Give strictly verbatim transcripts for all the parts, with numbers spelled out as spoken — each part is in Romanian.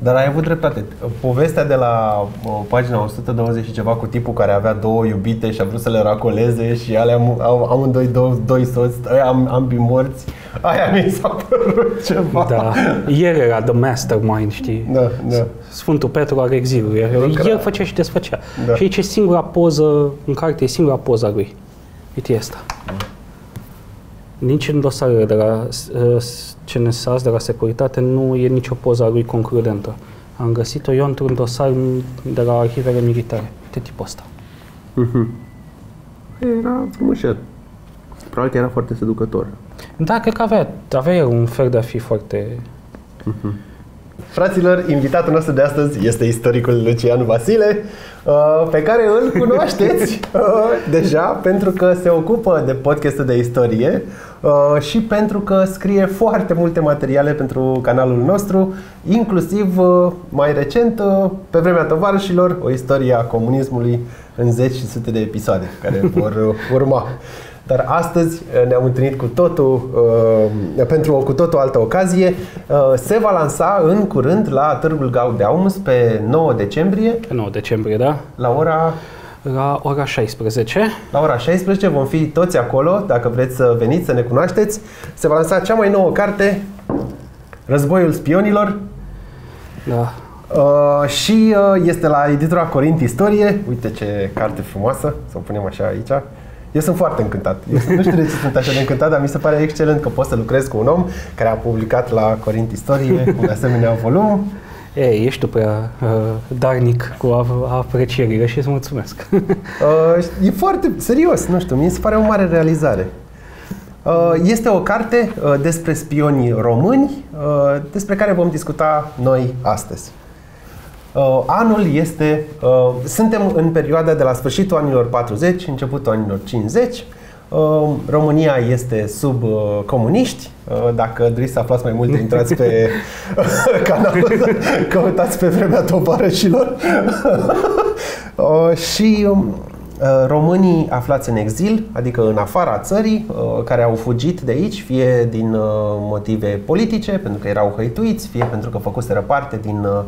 Dar ai avut dreptate. Povestea de la pagina o sută douăzeci și ceva cu tipul care avea două iubite și a vrut să le racoleze și alea au amândoi doi, doi soți, am, ambii morți, aia mi s-a părut ceva. Da, el era the mastermind, știi? Da, da. Sfântul Petru al exilului. El făcea și desfăcea. Da. Și aici e singura poză, în carte e singura poza lui. Uite asta. Da. Nici în dosarele de la C N S A S, de la securitate, nu e nicio poză a lui concludentă. Am găsit-o eu într-un dosar de la arhivele militare. De tipul ăsta. Mm-hmm. Era frumușel. Probabil că era foarte seducător. Da, cred că avea, avea un fel de a fi foarte... Mm-hmm. Fraților, invitatul nostru de astăzi este istoricul Lucian Vasile, pe care îl cunoașteți deja pentru că se ocupă de podcastul de istorie și pentru că scrie foarte multe materiale pentru canalul nostru, inclusiv mai recent, pe vremea tovarășilor, o istorie a comunismului în zeci și sute de episoade care vor urma. Dar astăzi ne-am întâlnit cu totul, uh, pentru o cu totul altă ocazie. Uh, se va lansa în curând la Târgul Gaudeamus pe nouă decembrie. Pe nouă decembrie, da. La ora... La ora șaisprezece. La ora șaisprezece vom fi toți acolo, dacă vreți să veniți să ne cunoașteți. Se va lansa cea mai nouă carte, Războiul Spionilor. Da. Uh, și uh, este la editura Corint Istorie. Uite ce carte frumoasă, să o punem așa aici. Eu sunt foarte încântat. Eu nu știu de ce sunt așa de încântat, dar mi se pare excelent că pot să lucrez cu un om care a publicat la Corint Istorie un asemenea volum. Ei, ești tu prea uh, darnic cu aprecierile și îți mulțumesc. Uh, e foarte serios, nu știu, mi se pare o mare realizare. Uh, este o carte uh, despre spionii români, uh, despre care vom discuta noi astăzi. Uh, anul este, uh, suntem în perioada de la sfârșitul anilor patruzeci, începutul anilor cincizeci. Uh, România este sub uh, comuniști. Uh, dacă doriți să aflați mai multe, intrați pe canalul, căutați pe vremea tovarășilor. uh, și uh, românii aflați în exil, adică în afara țării, uh, care au fugit de aici, fie din uh, motive politice, pentru că erau hăituiți, fie pentru că făcuseră parte din uh,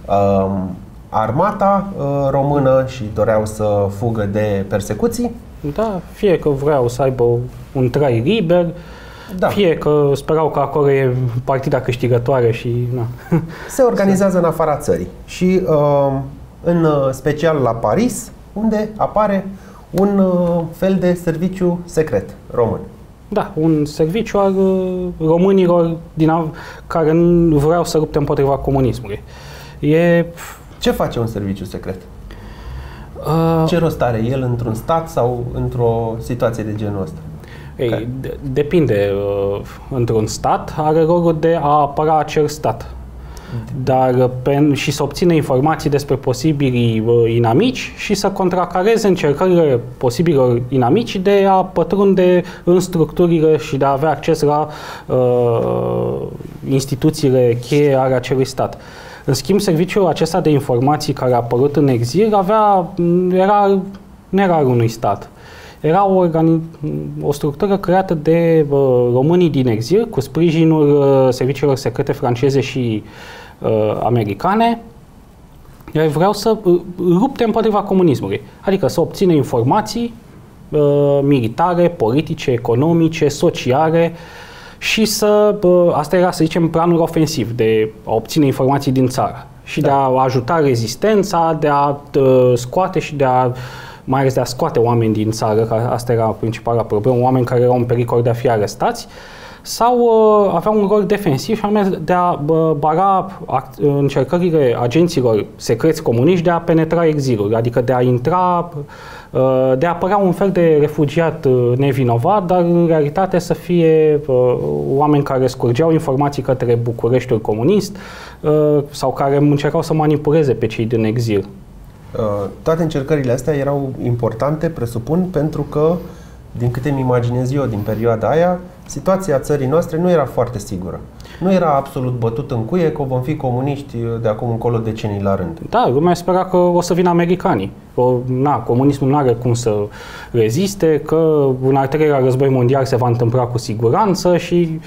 armata uh, română și doreau să fugă de persecuții. Da, fie că vreau să aibă un trai liber, da. Fie că sperau că acolo e partida câștigătoare și... Na. Se organizează în afara țării și uh, în special la Paris, unde apare un uh, fel de serviciu secret român. Da, un serviciu al uh, românilor din a, care nu vreau să lupte împotriva comunismului. E... Ce face un serviciu secret? Uh, Ce rost are el într-un stat sau într-o situație de genul ăsta? Ei, de, depinde. Uh, într-un stat are rolul de a apăra acel stat. Dar pe, și să obține informații despre posibilii uh, inamici și să contracareze încercările posibilor inamici de a pătrunde în structurile și de a avea acces la uh, instituțiile cheie ale acelui stat. În schimb, serviciul acesta de informații care a apărut în exil avea, era, nu era al unui stat. Era o, o structură creată de uh, românii din exil cu sprijinul uh, serviciilor secrete franceze și uh, americane. Iar vreau să uh, lupte împotriva comunismului, adică să obțină informații uh, militare, politice, economice, sociale, și să, asta era, să zicem, planul ofensiv de a obține informații din țară și da. De a ajuta rezistența, de a scoate și de a, mai ales de a scoate oameni din țară, că asta era principala problemă, oameni care erau în pericol de a fi arestați, sau uh, avea un rol defensiv și anume de a uh, bara încercările agenților secreți comuniști de a penetra exilul, adică de a intra, uh, de a apărea un fel de refugiat uh, nevinovat, dar în realitate să fie uh, oameni care scurgeau informații către Bucureștiul comunist uh, sau care încercau să manipuleze pe cei din exil. Uh, toate încercările astea erau importante, presupun, pentru că, din câte îmi imaginez eu din perioada aia, situația țării noastre nu era foarte sigură. Nu era absolut bătut în cuie că vom fi comuniști de acum încolo decenii la rând. Da, lumea spera că o să vină americanii. Că, na, comunismul nu are cum să reziste, că un al treilea război mondial se va întâmpla cu siguranță și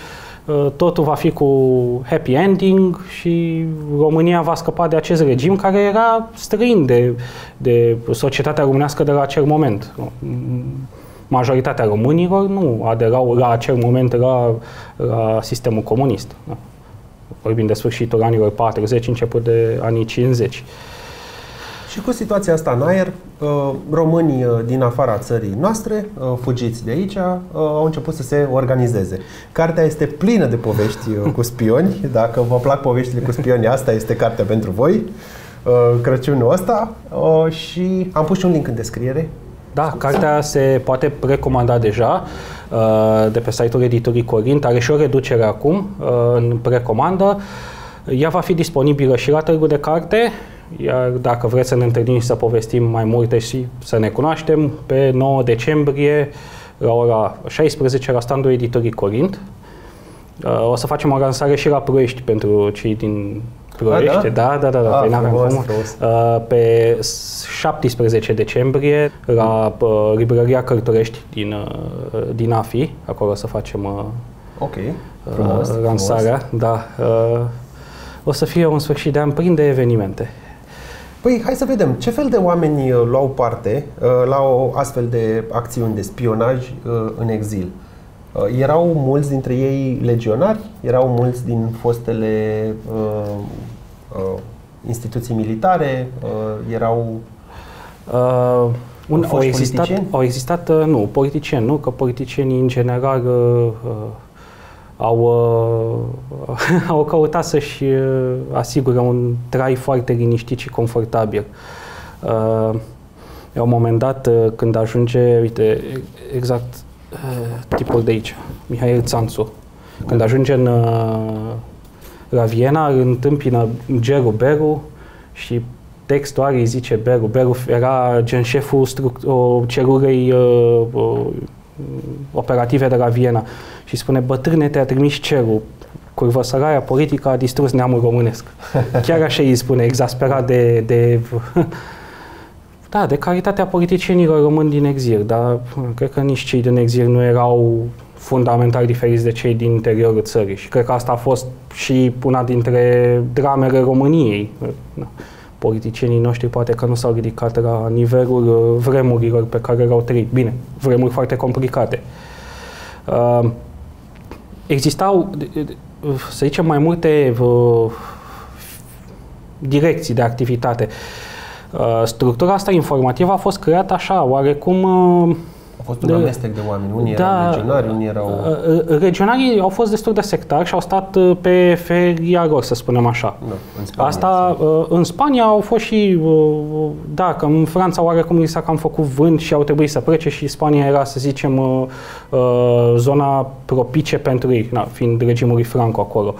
totul va fi cu happy ending și România va scăpa de acest regim care era străin de, de societatea românească de la acel moment. Majoritatea românilor nu aderau la acel moment la, la sistemul comunist. Vorbim de sfârșitul anilor patruzeci, început de anii cincizeci. Și cu situația asta în aer, românii din afara țării noastre, fugiți de aici, au început să se organizeze. Cartea este plină de povești cu spioni. Dacă vă plac poveștile cu spioni, asta este cartea pentru voi, Crăciunul ăsta. Și am pus și un link în descriere. Da, cartea se poate precomanda deja de pe site-ul editurii Corint. Are și o reducere acum în precomandă. Ea va fi disponibilă și la Târgu de Carte. Iar dacă vreți să ne întâlnim și să povestim mai multe și să ne cunoaștem, pe nouă decembrie, la ora șaisprezece, la standul editorii Corint. O să facem o lansare și la Ploiești pentru cei din Ploiești. A, da? Da, da, da. da. A, pe, frumos, frumos. pe șaptesprezece decembrie, la Librăria Cărturești din, din A F I. Acolo o să facem ok, frumos, lansarea. frumos. Da. O să fie un sfârșit de an plin de evenimente. Păi, hai să vedem. Ce fel de oameni luau parte la o astfel de acțiuni de spionaj în exil? Erau mulți dintre ei legionari? Erau mulți din fostele uh, uh, instituții militare? Uh, erau uh, un, au existat, politicieni? Au existat, uh, nu, politicieni, nu, că politicienii în general uh, uh, au, uh, au căutat să-și uh, asigure un trai foarte liniștit și confortabil. Uh, la un moment dat, uh, când ajunge, uite, exact uh, tipul de aici, Mihail Țanțu, când ajunge în, uh, la Viena, îl întâmpină Geru Beru și textul are, îi zice Beru. Beru era gen șeful celulei uh, uh, operative de la Viena și spune: bătrâne, te-a trimis cerul, curvăsăraia politică a distrus neamul românesc. Chiar așa îi spune, exasperat de, de da, de calitatea politicienilor români din exil, dar cred că nici cei din exil nu erau fundamental diferiți de cei din interiorul țării și cred că asta a fost și una dintre dramele României. Politicienii noștri poate că nu s-au ridicat la nivelul vremurilor pe care le-au trăit. Bine, vremuri foarte complicate. Uh, existau, să zicem, mai multe uh, direcții de activitate. Uh, structura asta informativă a fost creată așa, oarecum... Uh, A fost un amestec de oameni. Unii da, erau regionari, unii erau... Regionarii au fost destul de sectari și au stat pe feria lor, să spunem așa. Da, în Spania, Asta, în Spania au fost și... Da, că în Franța oarecum li s-a cam făcut vânt și au trebuit să plece și Spania era, să zicem, zona propice pentru ei, na, fiind regimul lui Franco acolo.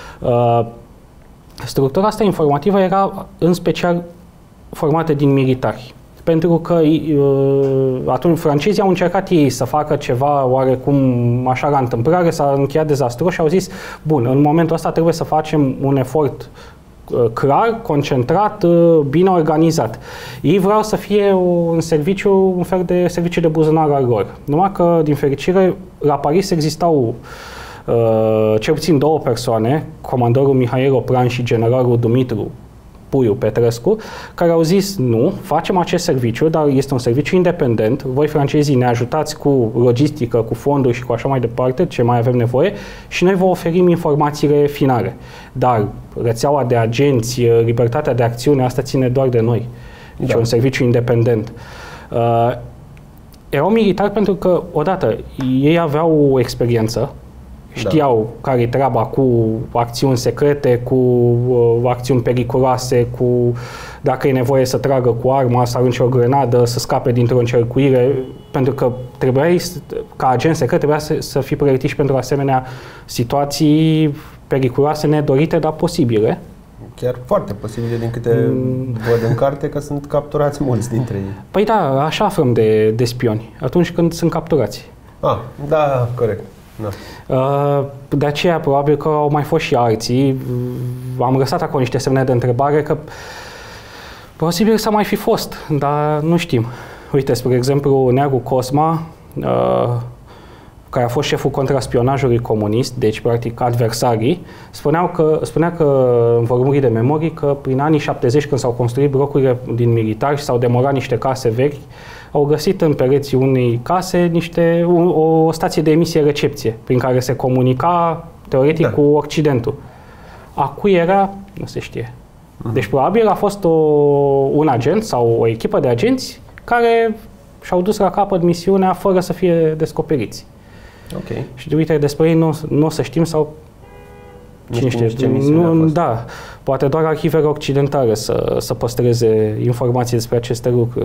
Structura asta informativă era în special formată din militari. Pentru că uh, atunci francezii au încercat ei să facă ceva oarecum așa la întâmplare, s-a încheiat dezastruos și au zis: bun, în momentul ăsta trebuie să facem un efort uh, clar, concentrat, uh, bine organizat. Ei vreau să fie un serviciu, un fel de serviciu de buzunar al lor. Numai că, din fericire, la Paris existau uh, cel puțin două persoane, comandorul Mihail Opran și generalul Dumitru Puiu Petrescu, care au zis: nu, facem acest serviciu, dar este un serviciu independent, voi francezii ne ajutați cu logistică, cu fonduri și cu așa mai departe, ce mai avem nevoie, și noi vă oferim informațiile finale. Dar rețeaua de agenți, libertatea de acțiune, asta ține doar de noi. Deci da. Un serviciu independent. Uh, erau militari pentru că, odată, ei aveau o experiență, știau da. care e treaba cu acțiuni secrete, cu uh, acțiuni periculoase, cu dacă e nevoie să tragă cu arma, să arunce o grenadă, să scape dintr-o încercuire, pentru că trebuia, ca agent secret, trebuia să, să fii pregătit și pentru asemenea situații periculoase, nedorite, dar posibile. Chiar foarte posibile, din câte mm. văd în carte, că sunt capturați mulți dintre ei. Păi da, așa aflăm de, de spioni, atunci când sunt capturați. Ah, da, corect. Da. De aceea, probabil că au mai fost și alții. Am lăsat acolo niște semne de întrebare, că posibil să mai fi fost, dar nu știm. Uite, spre exemplu, Neagu Cosma care a fost șeful contraspionajului comunist, deci practic adversarii, spuneau că, spunea că în vorbirii de memorii că prin anii șaptezeci, când s-au construit blocurile din militari și s-au demorat niște case vechi, au găsit în pereții unei case niște, o, o stație de emisie-recepție, prin care se comunica teoretic da. cu Occidentul. A cui era, nu se știe. Uh-huh. Deci probabil a fost o, un agent sau o echipă de agenți care și-au dus la capăt misiunea fără să fie descoperiți. Okay. Și uite, despre ei nu, nu o să știm sau cine știe. Ce nu, da, poate doar arhivele occidentale să, să păstreze informații despre aceste lucruri.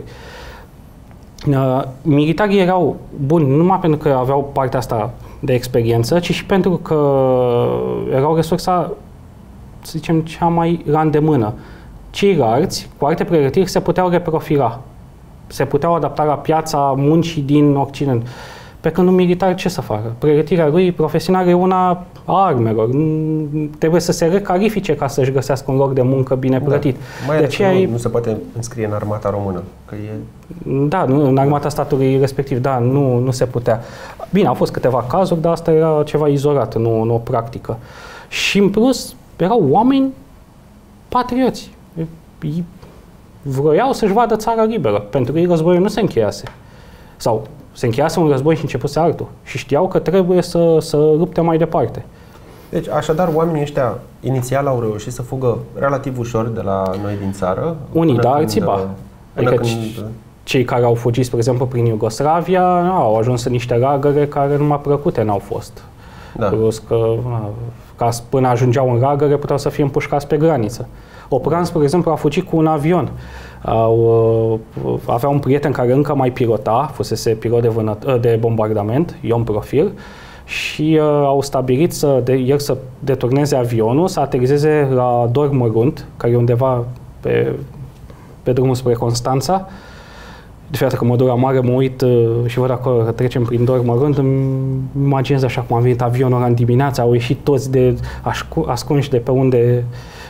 Uh, militarii erau buni nu numai pentru că aveau partea asta de experiență, ci și pentru că erau resursa, să zicem, cea mai la îndemână. Ceilalți, cu alte pregătiri, se puteau reprofila. Se puteau adapta la piața muncii din Occident. Pe când un militar ce să facă? Pregătirea lui profesională e una a armelor. Trebuie să se recalifice ca să-și găsească un loc de muncă bine plătit. Da. Mai de aceea nu, e... nu se poate înscrie în armata română. Că e... Da, nu, în armata statului respectiv, da, nu, nu se putea. Bine, au fost câteva cazuri, dar asta era ceva izolat, nu, nu o practică. Și în plus, erau oameni patrioți. Ei vroiau să-și vadă țara liberă. Pentru ei războiul nu se încheiase. Sau se încheiase un război și începuse altul. Și știau că trebuie să, să lupte mai departe. Deci, așadar, oamenii ăștia inițial au reușit să fugă relativ ușor de la noi din țară. Unii, dar alții ba. Adică când... cei care au fugit, spre exemplu, prin Iugoslavia, au ajuns în niște lagăre care numai plăcute n-au fost. Da. Plus că, ca până ajungeau în lagăre, puteau să fie împușcați pe graniță. Opran, spre exemplu, a fugit cu un avion. Au, avea un prieten care încă mai pilota, fusese pilot de, vânăt, de bombardament, Ion Profil, și uh, au stabilit să, de, el să deturneze avionul, să aterizeze la Dor Mărunt, care e undeva pe, pe drumul spre Constanța. De fiecare că mă duc la mare, mă uit uh, și văd acolo că trecem prin Dor Mărunt, îmi imaginez așa cum a venit avionul ăla în dimineața, au ieșit toți de ascunși de pe unde...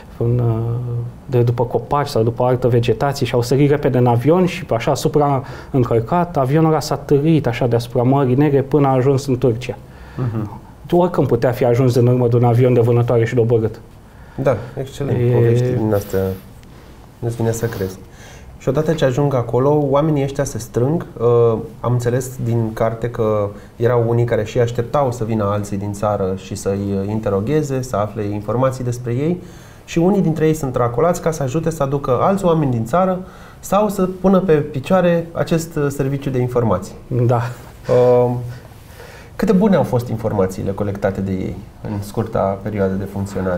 de după copaci sau după altă vegetație și au sărit repede în avion și așa supra încărcat, avionul ăla s-a târâit așa deasupra Mării Negre până a ajuns în Turcia. Uh-huh. Oricând putea fi ajuns în urmă de un avion de vânătoare și doborât. Da, excelent. E... Povești din astea nu-ți vine să crezi. Și odată ce ajung acolo, oamenii ăștia se strâng. Uh, am înțeles din carte că erau unii care și așteptau să vină alții din țară și să-i interogheze, să afle informații despre ei. Și unii dintre ei sunt racolați ca să ajute să aducă alți oameni din țară sau să pună pe picioare acest serviciu de informații. Da. Uh, cât de bune au fost informațiile colectate de ei în scurta perioadă de funcționare?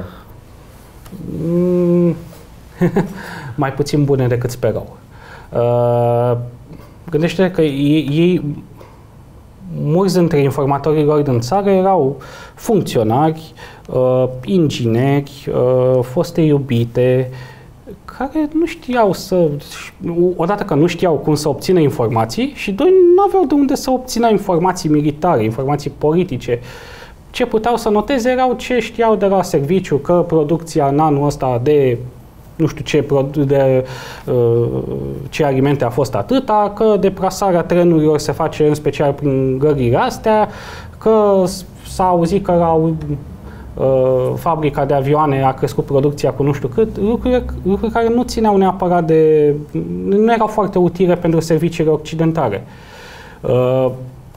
Mm, mai puțin bune decât sperau. Uh, gândește că ei, ei, mulți dintre informatorii lor din țară erau funcționari, uh, ingineri, uh, foste iubite, care nu știau să... Odată că nu știau cum să obțină informații și doi, nu aveau de unde să obțină informații militare, informații politice. Ce puteau să noteze erau ce știau de la serviciu, că producția în anul ăsta de nu știu ce, de, ce alimente a fost atâta, că deplasarea trenurilor se face în special prin gările astea, că s-a auzit că la uh, fabrica de avioane a crescut producția cu nu știu cât, lucruri, lucruri care nu țineau neapărat de... nu erau foarte utile pentru serviciile occidentale. Uh,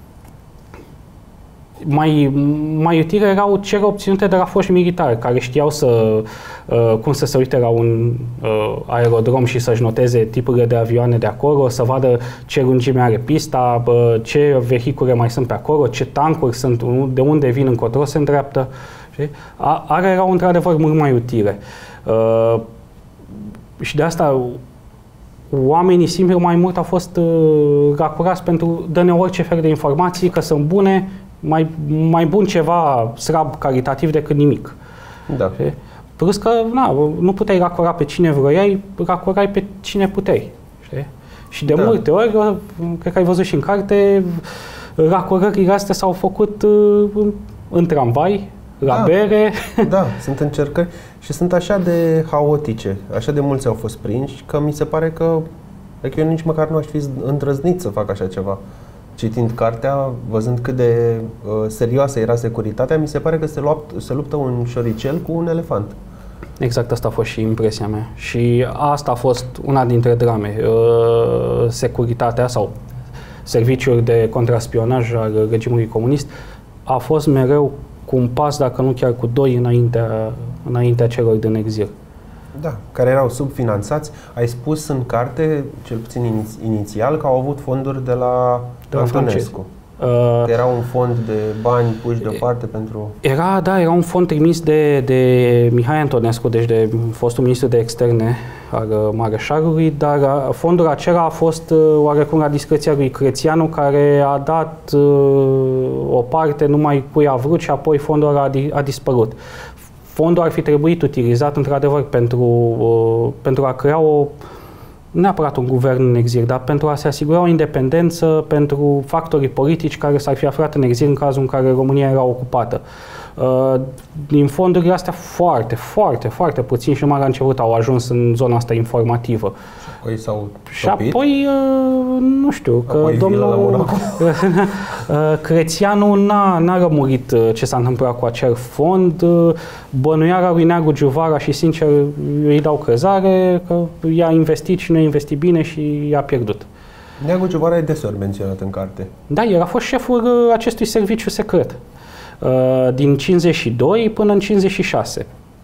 Mai, mai utile erau cele obținute de la foști militari, care știau să, uh, cum să se uite la un uh, aerodrom și să-și noteze tipurile de avioane de acolo, să vadă ce lungime are pista, uh, ce vehicule mai sunt pe acolo, ce tancuri sunt, de unde vin, încotro se îndreaptă. A, are erau într-adevăr mult mai utile. Uh, și de asta oamenii simpli mai mult au fost uh, racurați pentru dă-ne orice fel de informații, că sunt bune, mai, mai bun ceva slab calitativ decât nimic. Da. Plus că na, nu puteai racora pe cine vroiai, racorai pe cine puteai. Știi? Și de da. multe ori, cred că ai văzut și în carte, racorările astea s-au făcut uh, în tramvai, la da. bere. Da, sunt încercări și sunt așa de haotice, așa de mulți au fost prinși, că mi se pare că, că eu nici măcar nu aș fi îndrăznit să fac așa ceva. citind cartea, văzând cât de uh, serioasă era securitatea, mi se pare că se, lua, se luptă un șoricel cu un elefant. Exact asta a fost și impresia mea. Și asta a fost una dintre drame. Uh, securitatea sau serviciul de contraspionaj al regimului comunist a fost mereu cu un pas, dacă nu chiar cu doi, înaintea, înaintea celor din exil. Da, care erau subfinanțați. Ai spus în carte, cel puțin inițial, că au avut fonduri de la Antonescu. Uh, era un fond de bani puși deoparte pentru... Era, da, era un fond trimis de, de Mihai Antonescu, deci de fostul ministru de externe al Mareșalului, dar fondul acela a fost oarecum la discreția lui Crețianu, care a dat uh, o parte numai cui a vrut și apoi fondul a, a dispărut. Fondul ar fi trebuit utilizat într-adevăr pentru, uh, pentru a crea o nu neapărat un guvern în exil, dar pentru a se asigura o independență pentru factorii politici care s-ar fi aflat în exil în cazul în care România era ocupată. Din fondurile astea foarte, foarte, foarte puțin și numai la început au ajuns în zona asta informativă. Și apoi s-au Și apoi, nu știu, că apoi domnul Crețianu n-a, n-a rămurit ce s-a întâmplat cu acel fond. Bănuiala lui Neagu Giuvara și, sincer, îi dau crezare că i-a investit și nu a investit bine și i-a pierdut. Neagu Giuvara e deseori menționat în carte. Da, el a fost șeful acestui serviciu secret din cincizeci și doi până în cincizeci și șase.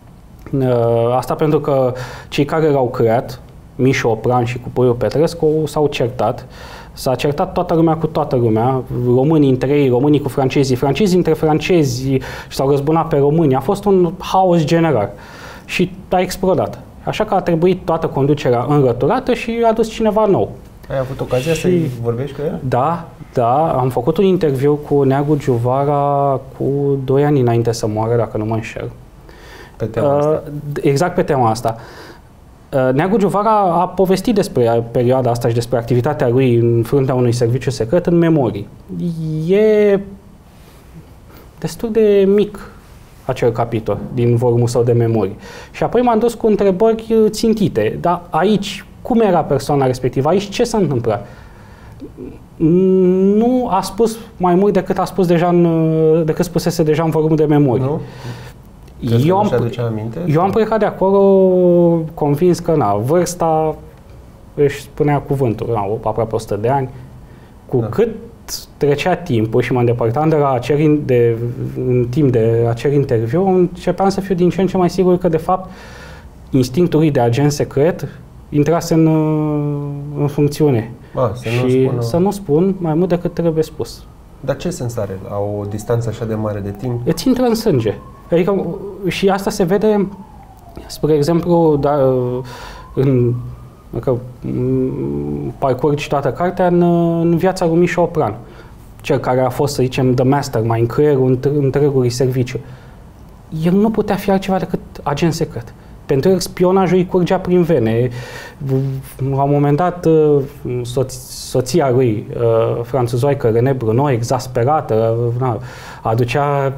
Asta pentru că cei care l-au creat, Mișu Opran și cu Puiu Petrescu, s-au certat. S-a certat toată lumea cu toată lumea, românii între ei, românii cu francezii, francezii între francezi și s-au răzbunat pe români. A fost un haos general și a explodat. Așa că a trebuit toată conducerea înrăturată și a dus cineva nou. Ai avut ocazia și... să-i vorbești cu el? Da, da. Am făcut un interviu cu Neagu Giuvara cu doi ani înainte să moară, dacă nu mă înșel. Pe tema uh, asta. Exact pe tema asta. Uh, Neagu Giuvara a povestit despre perioada asta și despre activitatea lui în fruntea unui serviciu secret în memorii. E destul de mic acel capitol din volumul său de memorii. Și apoi m-am dus cu întrebări țintite. Dar aici, cum era persoana respectivă? Aici ce s-a întâmplat? Nu a spus mai mult decât a spus deja în, decât spusese deja în volumul de memorii. Nu? Eu am, eu am plecat de acolo convins că na, vârsta își spunea cuvântul, na, aproape o sută de ani. Cu da. Cât trecea timpul și mă îndepărtam de la acel, de, în timp de acel interviu, începeam să fiu din ce în ce mai sigur că de fapt instinctul lui de agent secret intrase în, în funcțiune. A, să și nu spun, să nu spun mai mult decât trebuie spus. Dar ce sens are la o distanță așa de mare de timp? Îți intră în sânge. Adică, și asta se vede, spre exemplu, da, în, că parcurgi toată cartea în, în viața lui Mișu Opran, cel care a fost, să zicem, the mastermind, în creierul întregului serviciu. El nu putea fi altceva decât agent secret. Pentru el spionajul îi curgea prin vene. La un moment dat, soț, soția lui, franțuzoaică René Bruno, exasperată, aducea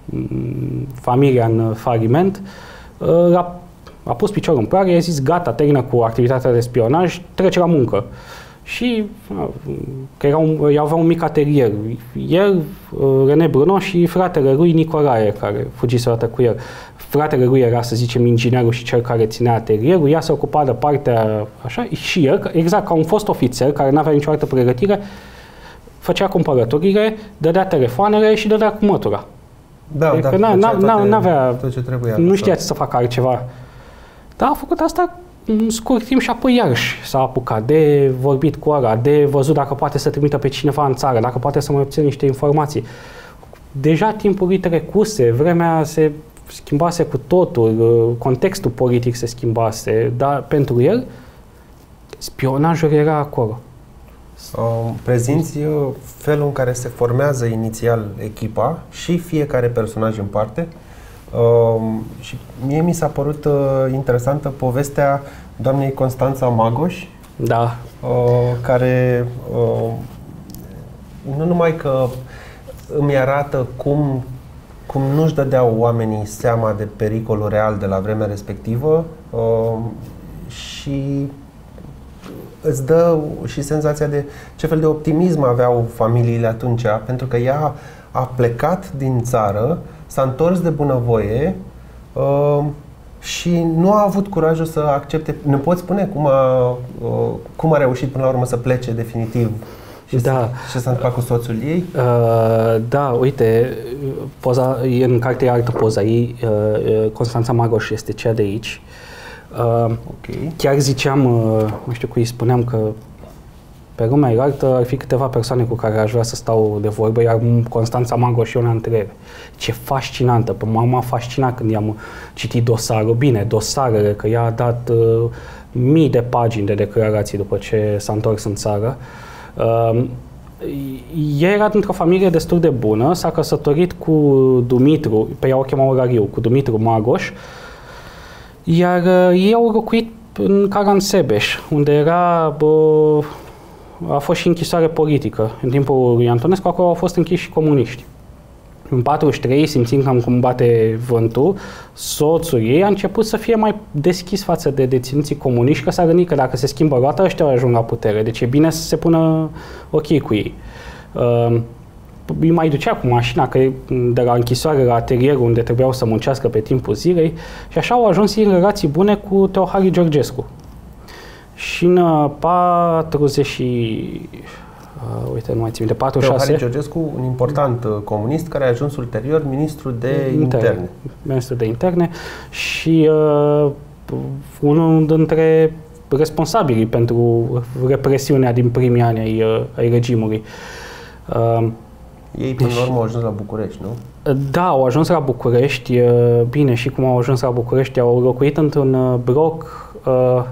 familia în faliment, a, a pus piciorul în ploaie, i-a zis gata, termină cu activitatea de spionaj, trece la muncă. Și că era un, avea un mic atelier. El, René Bruno și fratele lui Nicolae, care fugise odată cu el. Fratele lui era, să zicem, inginerul și cel care ținea atelierul, ea se ocupa de partea așa și el, exact ca un fost ofițer care nu avea nicio altă pregătire, făcea cumpărăturile, dădea telefoanele și dădea cu mătura. Da, adică da, n-avea, tot ce trebuia, nu știa ce să facă altceva. Dar a făcut asta în scurt timp și apoi iarăși s-a apucat de vorbit cu ăla, de văzut dacă poate să trimită pe cineva în țară, dacă poate să mai obțină niște informații. Deja timpul lui trecuse, vremea se schimbase cu totul, contextul politic se schimbase, dar pentru el spionajul era acolo. Uh, prezinți felul în care se formează inițial echipa și fiecare personaj în parte. Uh, și mie mi s-a părut uh, interesantă povestea doamnei Constanța Magoș, da. uh, care uh, nu numai că îmi arată cum, cum nu-și dădeau oamenii seama de pericolul real de la vremea respectivă uh, și îți dă și senzația de ce fel de optimism aveau familiile atunci, pentru că ea a plecat din țară, s-a întors de bunăvoie uh, și nu a avut curajul să accepte. Ne poți spune cum a, uh, cum a reușit până la urmă să plece definitiv? Și da. Ce s-a întâmplat cu soțul ei? Uh, da, uite, poza, în carte e altă poza ei, uh, Constanța Magoș este cea de aici. Uh, okay. Chiar ziceam, uh, nu știu cui spuneam că pe lumea iartă ar fi câteva persoane cu care aș vrea să stau de vorbă, iar Constanța Magoș e una între ele. Ce fascinantă! Pe m-a fascinat când i-am citit dosarul. Bine, dosarele, că ea a dat uh, mii de pagini de declarații după ce s-a întors în țară. Uh, ea era dintr-o familie destul de bună, s-a căsătorit cu Dumitru, pe ea o chema Orariu, cu Dumitru Magoș, iar uh, ei au locuit în Caransebeș, unde era, bă, a fost și închisoare politică. În timpul lui Antonescu, acolo au fost închiși și comuniști. În patruzeci și trei, simțind cam cum bate vântul, soțul ei a început să fie mai deschis față de deținuții comuniști, că s-a gândit că dacă se schimbă roata, ăștia ajung la putere. Deci e bine să se pună ok cu ei. Uh, îi mai ducea cu mașina că de la închisoare la atelierul unde trebuiau să muncească pe timpul zilei și așa au ajuns în relații bune cu Teohari Georgescu. Și în patruzeci, uh, uite, nu mai țin minte, patruzeci și șase... Teohari Georgescu, un important uh, comunist care a ajuns ulterior ministru de interne. interne. Ministru de interne și uh, unul dintre responsabilii pentru represiunea din primii ani ai, uh, ai regimului. Uh, Ei, până la urmă, au ajuns la București, nu? Da, au ajuns la București. Uh, bine, și cum au ajuns la București, au locuit într-un bloc... Uh,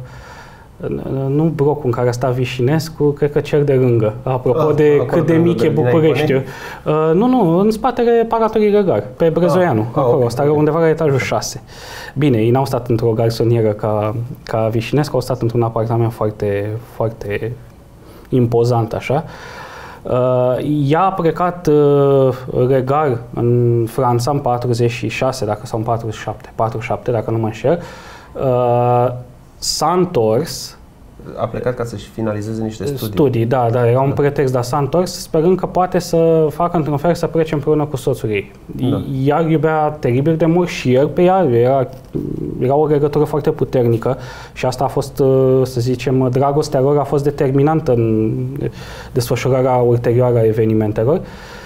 nu blocul în care sta Vișinescu, cred că cel de lângă. Apropo ah, de cât de mic e București. Uh, nu, nu, în spatele Palatului Regal, pe Brezoianu, ah, acolo, okay, stare okay. undeva la etajul șase. Bine, ei n-au stat într-o garsonieră ca, ca Vișinescu, au stat într-un apartament foarte, foarte impozant, așa. Uh, ea a plecat uh, regal în Franța în patruzeci și șase, dacă sau în patruzeci și șapte, patruzeci și șapte, dacă nu mă înșel. Uh, S-a întors. A plecat ca să-și finalizeze niște studii. Studii, da, da, era un da. pretext, dar s-a întors sperând că poate să facă într-un fel să plece împreună cu soțul ei. Da. Ea iubea teribil de mult și el pe ea, era, era o legătură foarte puternică și asta a fost, să zicem, dragostea lor a fost determinantă în desfășurarea ulterioară a evenimentelor.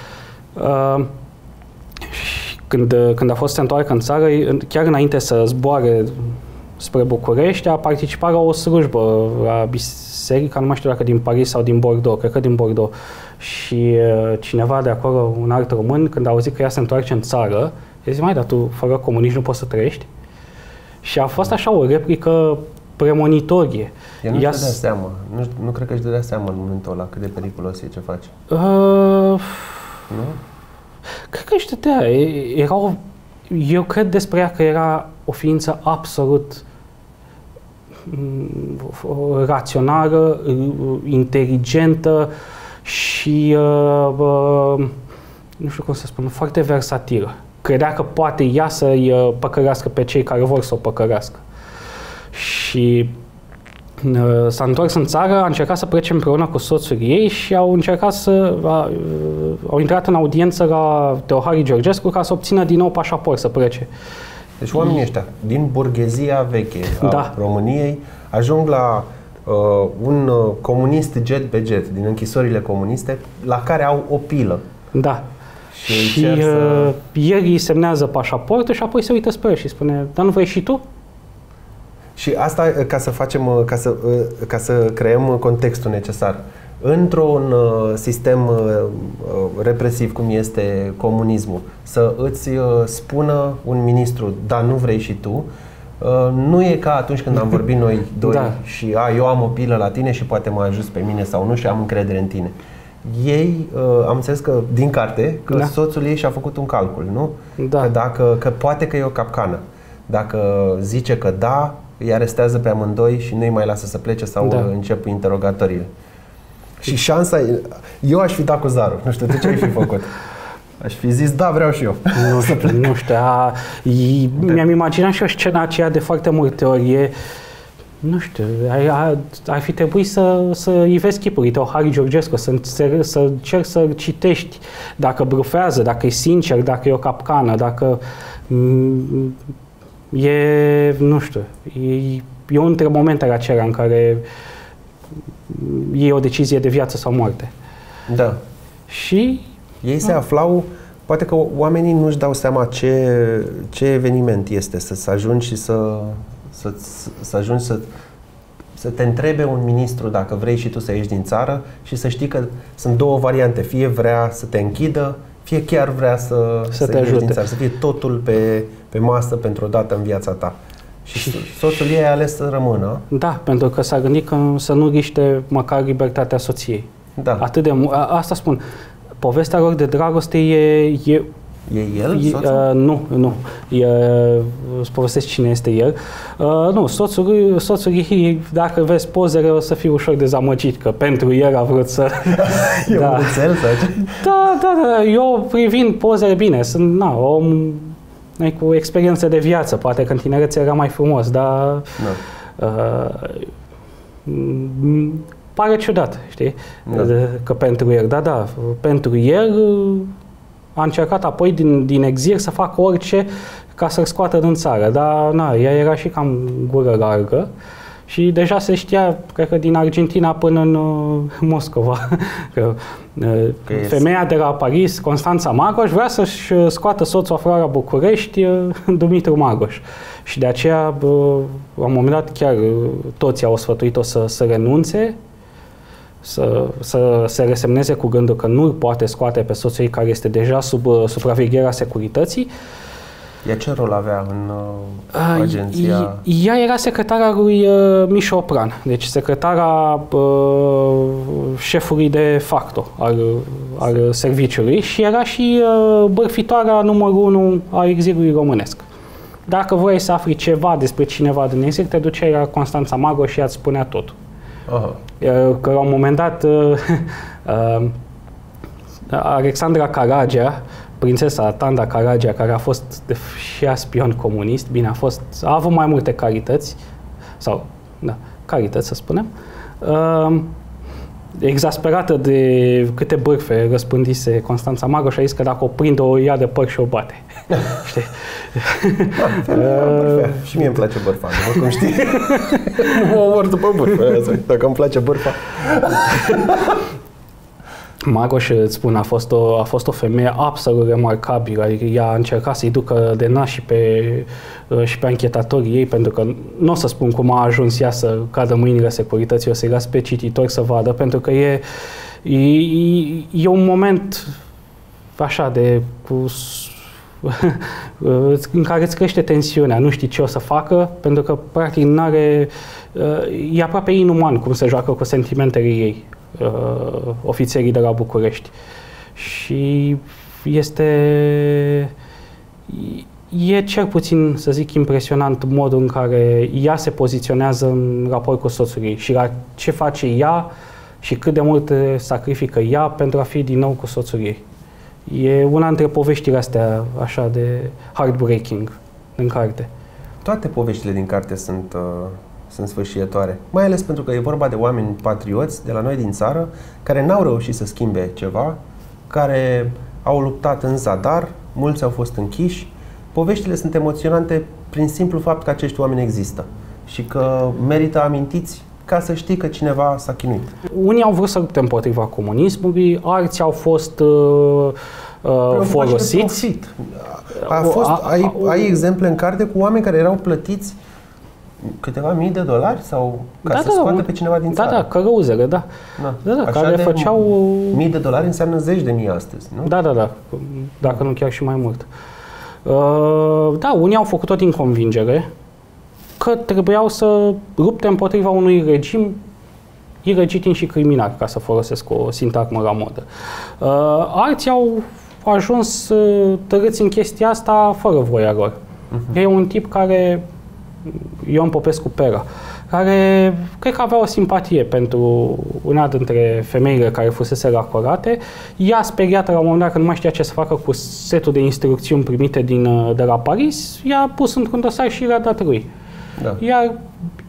Când, când a fost să se întoarcă în țară, chiar înainte să zboare spre București, a participat la o slujbă la biserica, nu mai știu dacă din Paris sau din Bordeaux, cred că din Bordeaux. Și uh, cineva de acolo, un alt român, când a auzit că ea se întoarce în țară, i-a zis, mai, dar tu fără comuniști nu poți să trăiești? Și a fost așa o replică premonitorie. Ea nu își dădea seama, nu, nu cred că își dădea seama în momentul ăla cât de periculos e ce face. Uh, nu? Cred că își dădea. Era o, eu cred despre ea că era o ființă absolut rațională, inteligentă și, uh, uh, nu știu cum să spun, foarte versatilă. Credea că poate ea să-i uh, păcărească pe cei care vor să o păcărească. Și uh, s-a întors în țară, a încercat să plece împreună cu soțul ei și au încercat să... Uh, au intrat în audiență la Teohari Georgescu ca să obțină din nou pașaport să plece. Deci oamenii ăștia, din burghezia veche a da. României, ajung la uh, un uh, comunist jet pe jet, din închisorile comuniste, la care au o pilă. Da. Și, și uh, să... el îi semnează pașaportul și apoi se uită spre el și spune, dar nu vrei și tu? Și asta ca să facem, ca să, ca să creăm contextul necesar. Într-un uh, sistem uh, represiv cum este comunismul, să îți uh, spună un ministru, da, nu vrei și tu, uh, nu e ca atunci când am vorbit noi doi da. și a, eu am o pilă la tine și poate mă ajuți pe mine sau nu și am încredere în tine. Ei, uh, am înțeles că din carte, că da. soțul ei și-a făcut un calcul, nu? Da. Că, dacă, că poate că e o capcană. Dacă zice că da, îi arestează pe amândoi și nu îi mai lasă să plece sau da. încep interogatoriile. Și șansa, eu aș fi dat cu zarul, nu știu, de ce ai fi făcut? Aș fi zis, da, vreau și eu. Nu știu, nu știu, a, mi-am imaginat și o scena aceea de foarte multe ori, e, Nu știu, ar, ar fi trebuit să, să ivezi chipul, uite, o Harry Georgescu, să, să încerci să citești dacă brufează, dacă e sincer, dacă e o capcană, dacă e, nu știu, e, e unul dintre momentele acelea în care e o decizie de viață sau moarte. Da. Și... Ei se aflau, poate că oamenii nu-și dau seama ce, ce eveniment este, să, să ajungi și să, să, să ajungi să, să te întrebe un ministru dacă vrei și tu să ieși din țară și să știi că sunt două variante, fie vrea să te închidă, fie chiar vrea să, să, să te ieși ajute. din țară, să fie totul pe, pe masă pentru o dată în viața ta. Și, și soțul ei a ales să rămână. Da, pentru că s-a gândit că să nu riște măcar libertatea soției. Da. Atât de a, asta spun. Povestea lor de dragoste e... e E el, e, soțul? Uh, nu, nu. E, îți povestesc cine este el. Uh, nu, soțul, soțul ei, dacă vezi pozele, o să fii ușor dezamăgit, că pentru el a vrut să... E da. un buțel, sau ce? Da, da, da. Eu privind pozele bine, sunt, na, om cu experiență de viață, poate că în tinerețe era mai frumos, dar... Da. Uh, pare ciudat, știi? Da. Că pentru el, da, da, pentru el a încercat apoi din, din exil să facă orice ca să-l scoată din țară, dar na, ea era și cam gură largă și deja se știa, cred că din Argentina până în uh, Moscova, că, uh, că femeia de la Paris, Constanța Magoș, vrea să-și scoată soțul afară la București, uh, Dumitru Magoș. Și de aceea, uh, la un moment dat, chiar uh, toți au sfătuit-o să, să renunțe, să, să se resemneze cu gândul că nu poate scoate pe soțul ei care este deja sub uh, supravegherea securității. Ea ce rol avea în uh, agenția? Ea era secretara lui uh, Mișo Opran, deci secretara uh, șefului de facto al, al serviciului și era și uh, bărfitoarea numărul unu a exilului românesc. Dacă vrei să afli ceva despre cineva din exil, te duceai la Constanța Magoș și ea îți spunea totul. Aha. Că la un moment dat uh, uh, Alexandra Caragea, prințesa Tanda Caragea, care a fost și ea spion comunist, bine, a fost, a avut mai multe carități, sau, da, carități să spunem, uh, exasperată de câte bârfe răspândise Constanța Magoș, a zis că dacă o prinde, o ia de păr și o bate. Știi? Da, și mie îmi place bârfa, după cum știi. Mă omor după bârfa, dacă îmi place bârfa. Magoș, îți spun, a fost o, a fost o femeie absolut remarcabilă, adică ea a încercat să-i ducă de nas și pe, și pe anchetatorii ei, pentru că nu o să spun cum a ajuns ea să cadă mâinile securității, o să-i las pe cititori să vadă, pentru că e, e, e un moment așa de cu, în care îți crește tensiunea, nu știi ce o să facă, pentru că practic n-are, e aproape inuman cum se joacă cu sentimentele ei. Uh, ofițerii de la București. Și este e cel puțin, să zic, impresionant modul în care ea se poziționează în raport cu soțul ei și la ce face ea și cât de mult sacrifică ea pentru a fi din nou cu soțul ei. E una dintre poveștile astea așa de heartbreaking în carte. Toate poveștile din carte sunt uh... sunt sfârșietoare. Mai ales pentru că e vorba de oameni patrioți de la noi din țară care n-au reușit să schimbe ceva, care au luptat în zadar, mulți au fost închiși. Poveștile sunt emoționante prin simplu fapt că acești oameni există și că merită amintiți ca să știi că cineva s-a chinuit. Unii au vrut să lupte împotriva comunismului, alții au fost uh, uh, folosiți. A fost, ai, ai exemple în carte cu oameni care erau plătiți câteva mii de dolari sau ca da, să da, scoată un, pe cineva din țară? Da, da, călăuzele, da. Da, da, da așa care de făceau... mii de dolari înseamnă zeci de mii astăzi, nu? Da, da, da, dacă nu chiar și mai mult. Uh, da, unii au făcut-o din convingere că trebuiau să lupte împotriva unui regim ilegitim și criminal, ca să folosesc o sintagmă la modă. Uh, alții au ajuns uh, tărâți în chestia asta fără voia lor. Uh-huh. E un tip care, Ion Popescu Pera, care cred că avea o simpatie pentru una dintre femeile care fusese racorate. Ea, speriată la un moment dat că nu mai știa ce să facă cu setul de instrucțiuni primite din, de la Paris, i-a pus într-un dosar și i-a dat lui. Da. Iar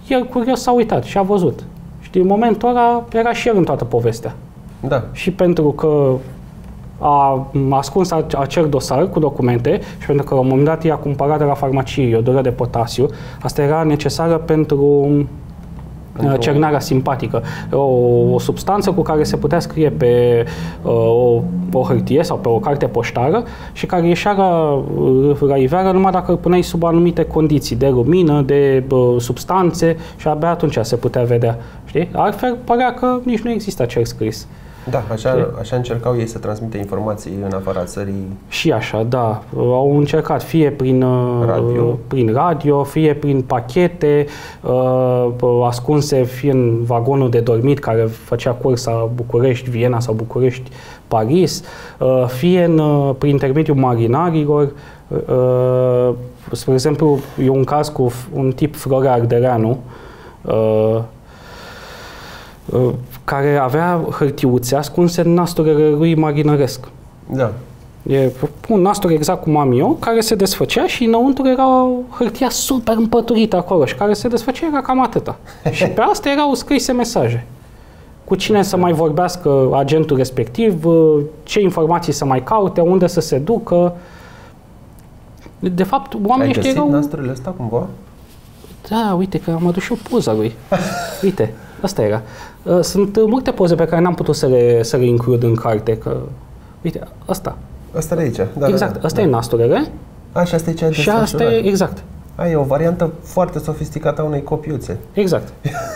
el curios s-a uitat și a văzut. Știi, în momentul ăla era și el în toată povestea. Da. Și pentru că a ascuns acel dosar cu documente și pentru că la un moment dat i-a cumpărat de la farmacie iodură de potasiu, asta era necesară pentru cernarea simpatică, o, o substanță cu care se putea scrie pe uh, o, o hârtie sau pe o carte poștală și care ieșea la, la iveală numai dacă îl puneai sub anumite condiții de lumină, de uh, substanțe și abia atunci se putea vedea. Știi? Altfel părea că nici nu există acel scris. Da, așa, așa încercau ei să transmită informații în afara țării. Și așa, da. Au încercat fie prin radio, prin radio fie prin pachete uh, ascunse, fie în vagonul de dormit care făcea cursa București-Viena sau București-Paris, uh, fie în, uh, prin intermediul marinarilor. Uh, spre exemplu, e un caz cu un tip, Florea Ardereanu, uh, uh, care avea hârtiuțe ascunse în nasturele lui marinăresc. Da. E un nastur exact cum am eu, care se desfăcea și înăuntru era o hârtia super împăturită acolo și care se desfăcea, era cam atâta. Și pe asta erau scrise mesaje. Cu cine să mai vorbească agentul respectiv, ce informații să mai caute, unde să se ducă. De fapt, oamenii ăștia erau... Ai găsit nasturile astea cumva? Da, uite că am adus și o poză lui. Uite, asta era. Sunt multe poze pe care n-am putut să le, să le includ în carte. Că... Uite, asta. Asta de aici. Da, exact, da, da, asta da. e nasturele. A, și asta e cea de Și asta e, exact. A, e o variantă foarte sofisticată a unei copiuțe. Exact.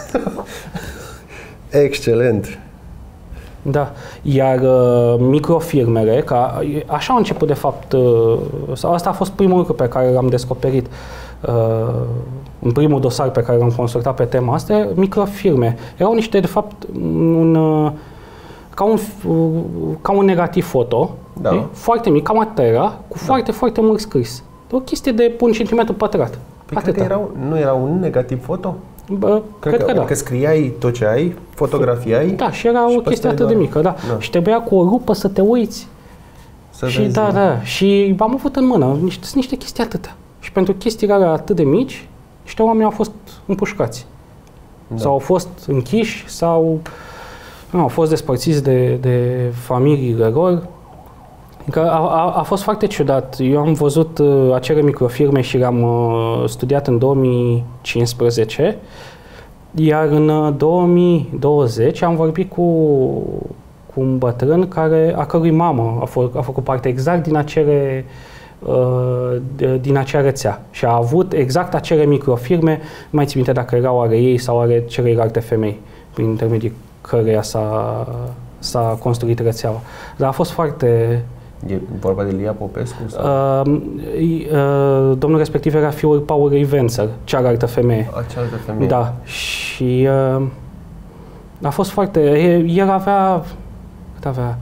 Excelent. Da. Iar uh, microfirmele, ca, așa au început de fapt, uh, sau asta a fost primul lucru pe care l-am descoperit uh, în primul dosar pe care l-am consultat pe tema asta, microfirme. Erau niște, de fapt, un, uh, ca, un, uh, ca un negativ foto, da. e? Foarte mic, cam atât era, cu da. foarte, foarte mult scris. O chestie de un centimetru pătrat. Păi cred că erau, nu era un negativ foto? Bă, cred, cred că, că da. Că scriai tot ce ai, fotografiai. Da, și era și o chestie atât de mică, da. da. Și trebuia cu o lupă să te uiți. Să și vezi. da, da. Și am avut în mână niște, niște chestii atâtea. Și pentru chestiile alea atât de mici, niște oameni au fost împușcați. Da. Sau au fost închiși, sau nu, au fost despărțiți de, de familiile lor. Că a, a, a fost foarte ciudat. Eu am văzut uh, acele microfirme și le-am uh, studiat în două mii cincisprezece, iar în uh, două mii douăzeci am vorbit cu, cu un bătrân care, a cărui mamă a, fă, a făcut parte exact din acele uh, de, din acea rețea și a avut exact acele microfirme, nu mai țin minte dacă erau ale ei sau ale celelalte femei, prin intermediul căreia s-a, s-a construit rețeaua. Dar a fost foarte... E vorba de Lia Popescu? Sau? Uh, uh, domnul respectiv era fiul Paulei Vențăr, cealaltă femeie. A, cealaltă femeie. Da. Și uh, a fost foarte... El avea... Cât avea?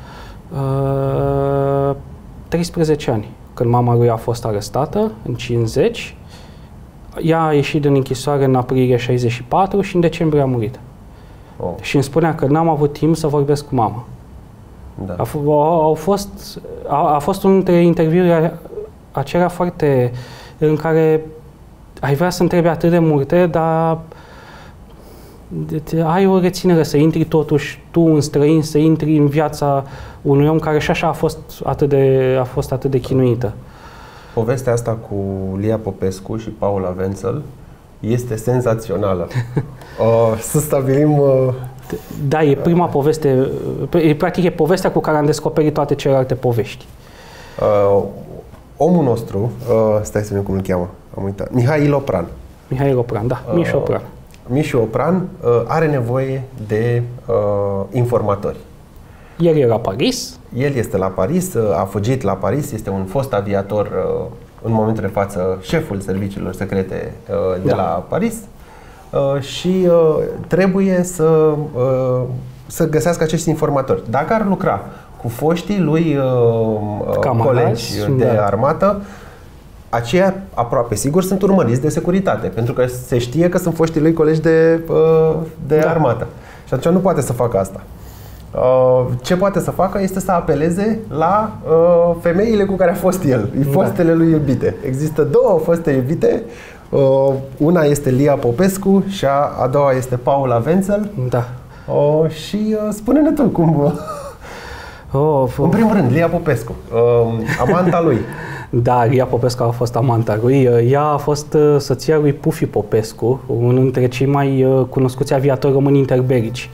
Uh, treisprezece ani, când mama lui a fost arestată, în cincizeci. Ea a ieșit din închisoare în aprilie șaizeci și patru și în decembrie a murit. Oh. Și îmi spunea că n-am avut timp să vorbesc cu mama. Da. A, au fost, a, a fost unul dintre interviuri acelea foarte în care ai vrea să întrebi atât de multe, dar ai o reținere să intri totuși tu în străin, să intri în viața unui om care și așa a fost atât de, a fost atât de chinuită. Povestea asta cu Lia Popescu și Paula Vențel este senzațională. uh, să stabilim... Uh... Da, e prima poveste, e, practic e povestea cu care am descoperit toate celelalte povești. Uh, omul nostru, uh, stai să vedem cum îl cheamă, am uitat, Mihail Opran. Mihail Opran, da, uh, Mișu Opran. Mișu Opran uh, are nevoie de uh, informatori. El e la Paris. El este la Paris, uh, a fugit la Paris, este un fost aviator, uh, în momentul de față șeful serviciilor secrete uh, de da. la Paris. Uh, și uh, trebuie să, uh, să găsească acești informatori. Dacă ar lucra cu foștii lui uh, colegi de da. armată, aceia aproape sigur sunt urmăriți de securitate, pentru că se știe că sunt foștii lui colegi de, uh, de da. armată. Și atunci nu poate să facă asta. Uh, ce poate să facă este să apeleze la uh, femeile cu care a fost el, fostele lui iubite. Există două foste iubite Uh, una este Lia Popescu și a, a doua este Paula Wenzel. Da. Uh, și uh, spune-ne tu cum... Oh, în primul rând, Lia Popescu, uh, amanta lui. Da, Lia Popescu a fost amanta lui. Ea a fost soția lui Pufi Popescu, unul dintre cei mai cunoscuți aviatori români interbelici.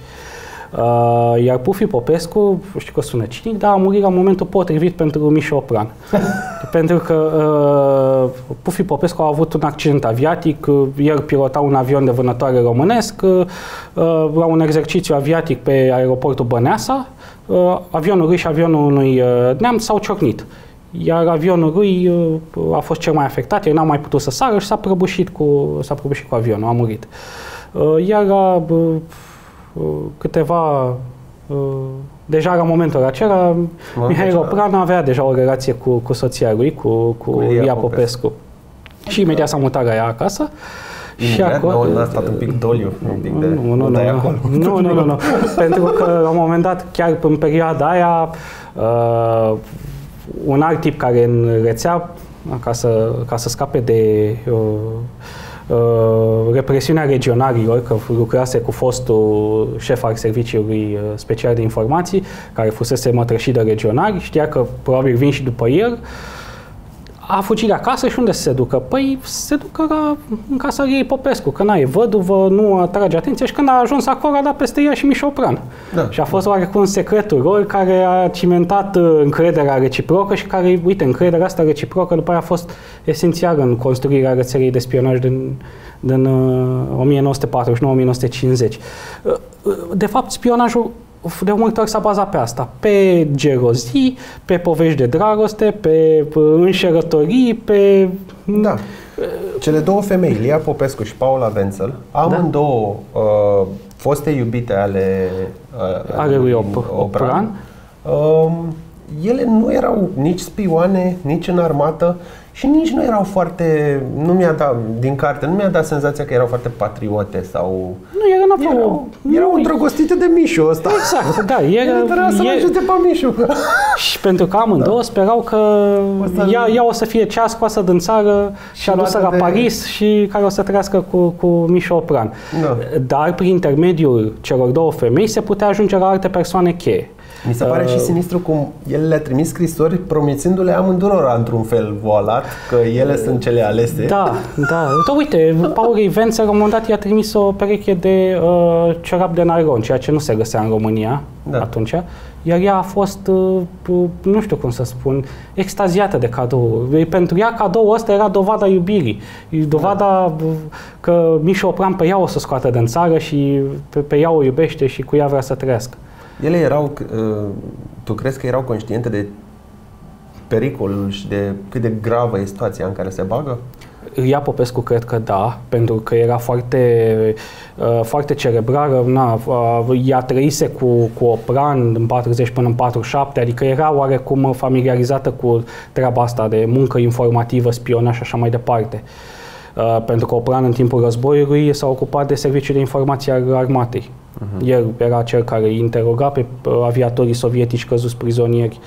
Iar Pufi Popescu, știu că sună cinic, dar a murit la momentul potrivit pentru Mișo Opran. Pentru că uh, Pufi Popescu a avut un accident aviatic, el pilota un avion de vânătoare românesc, uh, la un exercițiu aviatic pe aeroportul Băneasa, uh, avionul lui și avionul unui uh, neamț s-au ciocnit. Iar avionul lui uh, a fost cel mai afectat, el n-a mai putut să sară și s-a prăbușit cu, s-a prăbușit cu avionul, a murit. Uh, iar la uh, câteva... Uh, deja la momentul acela, Mihail Opran avea deja o relație cu, cu soția lui, cu, cu, cu Lia Popescu. Popescu. Și imediat s-a mutat la ea acasă. Și acolo... Nu, n-a stat un pic doliu, un pic de... Nu, nu, nu, nu, nu, nu, nu. Pentru că la un moment dat, chiar în perioada aia, uh, un alt tip care în rețea, ca să, ca să scape de uh, uh, represiunea regionarilor, că lucrase cu fostul șef al Serviciului Special de Informații, care fusese mătrășit de regionari, știa că probabil vin și după el, a fugit de acasă și unde se ducă? Păi se ducă la, în casa ei Popescu, că n-a, e văduvă, nu atrage atenție și când a ajuns acolo a dat peste ea și Mișo Opran. Da. Și a fost oarecum un secretul lor care a cimentat încrederea reciprocă și care, uite, încrederea asta reciprocă după aia a fost esențială în construirea rețelei de spionaj din, din o mie nouă sute patruzeci și nouă - o mie nouă sute cincizeci. De fapt, spionajul de multe ori s-a bazat pe asta, pe gelozii, pe povești de dragoste, pe înșelătorii, pe... Da. Cele două femei, Lia Popescu și Paula Wenzel, amândouă da. uh, foste iubite ale, uh, ale lui Op Opran, uh, ele nu erau nici spioane, nici în armată și nici nu erau foarte, nu mi-a dat, din carte, nu mi-a dat senzația că erau foarte patriote sau... Nu, erau, erau, erau îndrăgostite de Mișu ăsta. Exact, da. Ele trebuia să-l ajute pe Mișu. Și pentru că amândouă da. sperau că ea, ea o să fie cea scoasă din țară și, și adusă la de... Paris și care o să trăiască cu, cu Mișu Opran. Da. Dar prin intermediul celor două femei se putea ajunge la alte persoane cheie. Mi se pare uh, și sinistru cum el le-a trimis scrisori promițându-le amândurora într-un fel voalat că ele uh, sunt cele alese. Da, da. Uite, Paulei Wenzel la un moment dat i-a trimis o pereche de uh, ciorap de nylon, ceea ce nu se găsea în România da. atunci. Iar ea a fost, uh, nu știu cum să spun, extaziată de cadou. Pentru ea cadoul ăsta era dovada iubirii. Dovada da. că Mișo Opran pe ea o să scoată din țară și pe, pe ea o iubește și cu ea vrea să trăiască. Ele erau, tu crezi că erau conștiente de pericolul și de cât de gravă e situația în care se bagă? Lia Popescu cred că da, pentru că era foarte, foarte cerebrară, na, ea trăise cu, cu Opran în patruzeci până în patruzeci și șapte, adică era oarecum familiarizată cu treaba asta de muncă informativă, spionaj și așa mai departe. Uh, pentru că Opran în timpul războiului s-a ocupat de serviciul de informație al armatei. Uh-huh. El era cel care interoga pe uh, aviatorii sovietici căzuți prizonieri.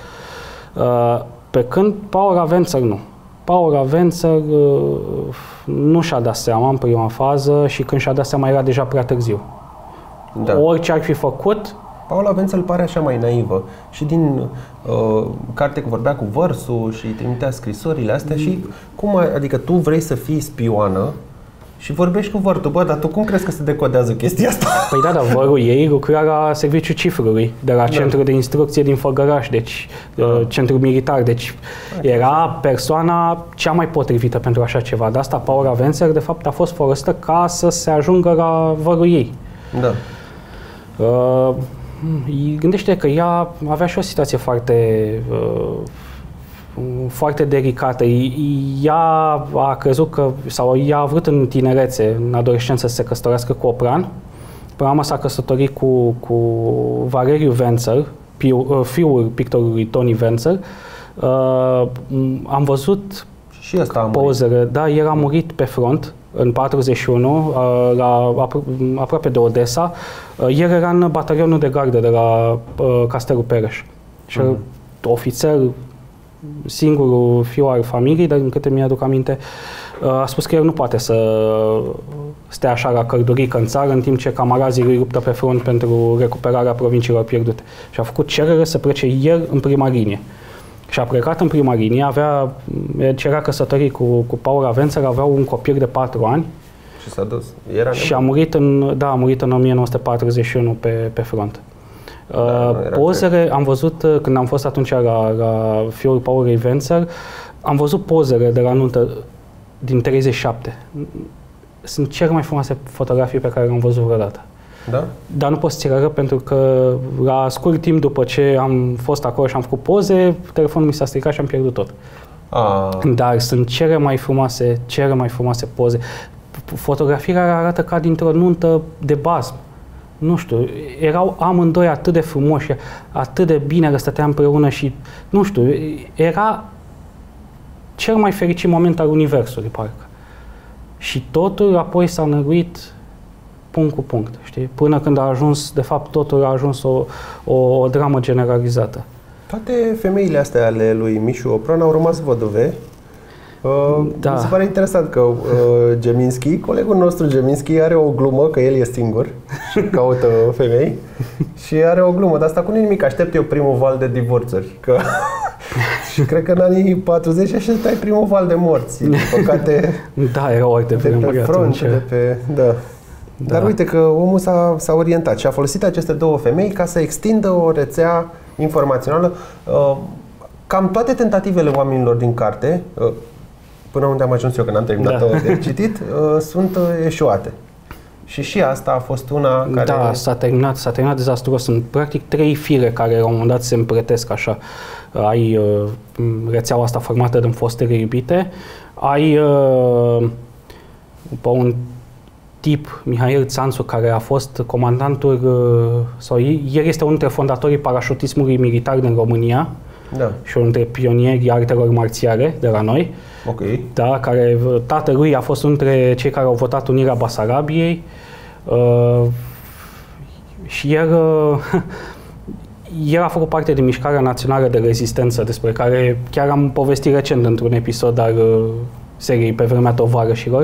Uh, pe când Paula Wenzel nu. Paula Wenzel uh, nu și-a dat seama în prima fază și când și-a dat seama era deja prea târziu. Da. Orice ar fi făcut... Paula Wenzel pare așa mai naivă și din uh, carte că vorbea cu vărsul și trimitea scrisorile astea mm. și cum, adică tu vrei să fii spioană și vorbești cu vărtul, bă, dar tu cum crezi că se decodează chestia asta? Păi da, dar vărul ei lucra la serviciul cifrului, de la da. centrul de instrucție din Făgăraș, deci da. uh, centrul militar, deci da. era persoana cea mai potrivită pentru așa ceva. De asta Paula Wenzel de fapt a fost folosită ca să se ajungă la vărul ei. Da. Uh, Gândește că ea avea și o situație foarte, uh, foarte delicată. Ea a crezut că, sau ea a vrut în tinerețe, în adolescență, să se căsătorească cu Opran. Până la s-a căsătorit cu, cu Valeriu Wenzel, fiul, fiul pictorului Toni Wenzel. Uh, am văzut și asta pozele. Da, el a murit pe front în patruzeci și unu, la, aproape de Odessa. El era în batalionul de gardă de la Castelul Pereș. Și uh-huh. ofițer singurul fiu al familiei, dar din câte mi-aduc aminte, a spus că el nu poate să stea așa la cărdurică în țară, în timp ce camarazii lui luptă pe front pentru recuperarea provinciilor pierdute. Și a făcut cerere să plece el în prima linie. Și a plecat în prima linie, avea, era căsătorit cu, cu Paula Vențer, aveau un copil de patru ani. Și s-a dus. Era și a murit în, da, a murit în o mie nouă sute patruzeci și unu pe, pe front. Da, uh, pozele, cred. Am văzut, când am fost atunci la, la fiul Paulei Vențer, am văzut pozele de la nuntă din treizeci și șapte. Sunt cele mai frumoase fotografii pe care le-am văzut vreodată. Da? Dar nu pot să ți le arăt pentru că la scurt timp după ce am fost acolo și am făcut poze, telefonul mi s-a stricat și am pierdut tot. Ah. Dar sunt cele mai frumoase, cele mai frumoase poze. Fotografiile arată ca dintr-o nuntă de bază. Nu știu, erau amândoi atât de frumoși, atât de bine că stăteam împreună și, nu știu, era cel mai fericit moment al universului, parcă. Și totul apoi s-a năruit punct cu punct, știi? Până când a ajuns, de fapt, totul a ajuns o, o, o dramă generalizată. Toate femeile astea ale lui Mișu Opran au rămas văduve. Uh, da. Mi se pare interesant că uh, Geminski, colegul nostru Geminski, are o glumă că el e singur și caută femei și are o glumă, dar asta cu nimic, aștept eu primul val de divorțuri. Că și cred că în anii patruzeci așteptai primul val de morți. Din păcate, da, erau alte de pe front, de pe... Da. Da. Dar uite că omul s-a, s-a orientat și a folosit aceste două femei ca să extindă o rețea informațională. Uh, cam toate tentativele oamenilor din carte, uh, până unde am ajuns eu, că n-am terminat da. de citit, uh, sunt uh, eșuate. Și și asta a fost una care... Da, s-a terminat, s-a terminat dezastruos. Sunt practic trei fire care la un moment dat se împretesc așa. Ai uh, rețeaua asta formată din fostele iubite, ai uh, pe un tip, Mihail Țanțu, care a fost comandantul, uh, sau el este unul dintre fondatorii parașutismului militar din România, da. Și unul dintre pionierii artelor marțiale de la noi. Okay. Da, care tatălui a fost unul dintre cei care au votat unirea Basarabiei. Uh, și el, uh, el a făcut parte din Mișcarea Națională de Rezistență, despre care chiar am povestit recent într-un episod al uh, seriei Pe vremea tovarășilor.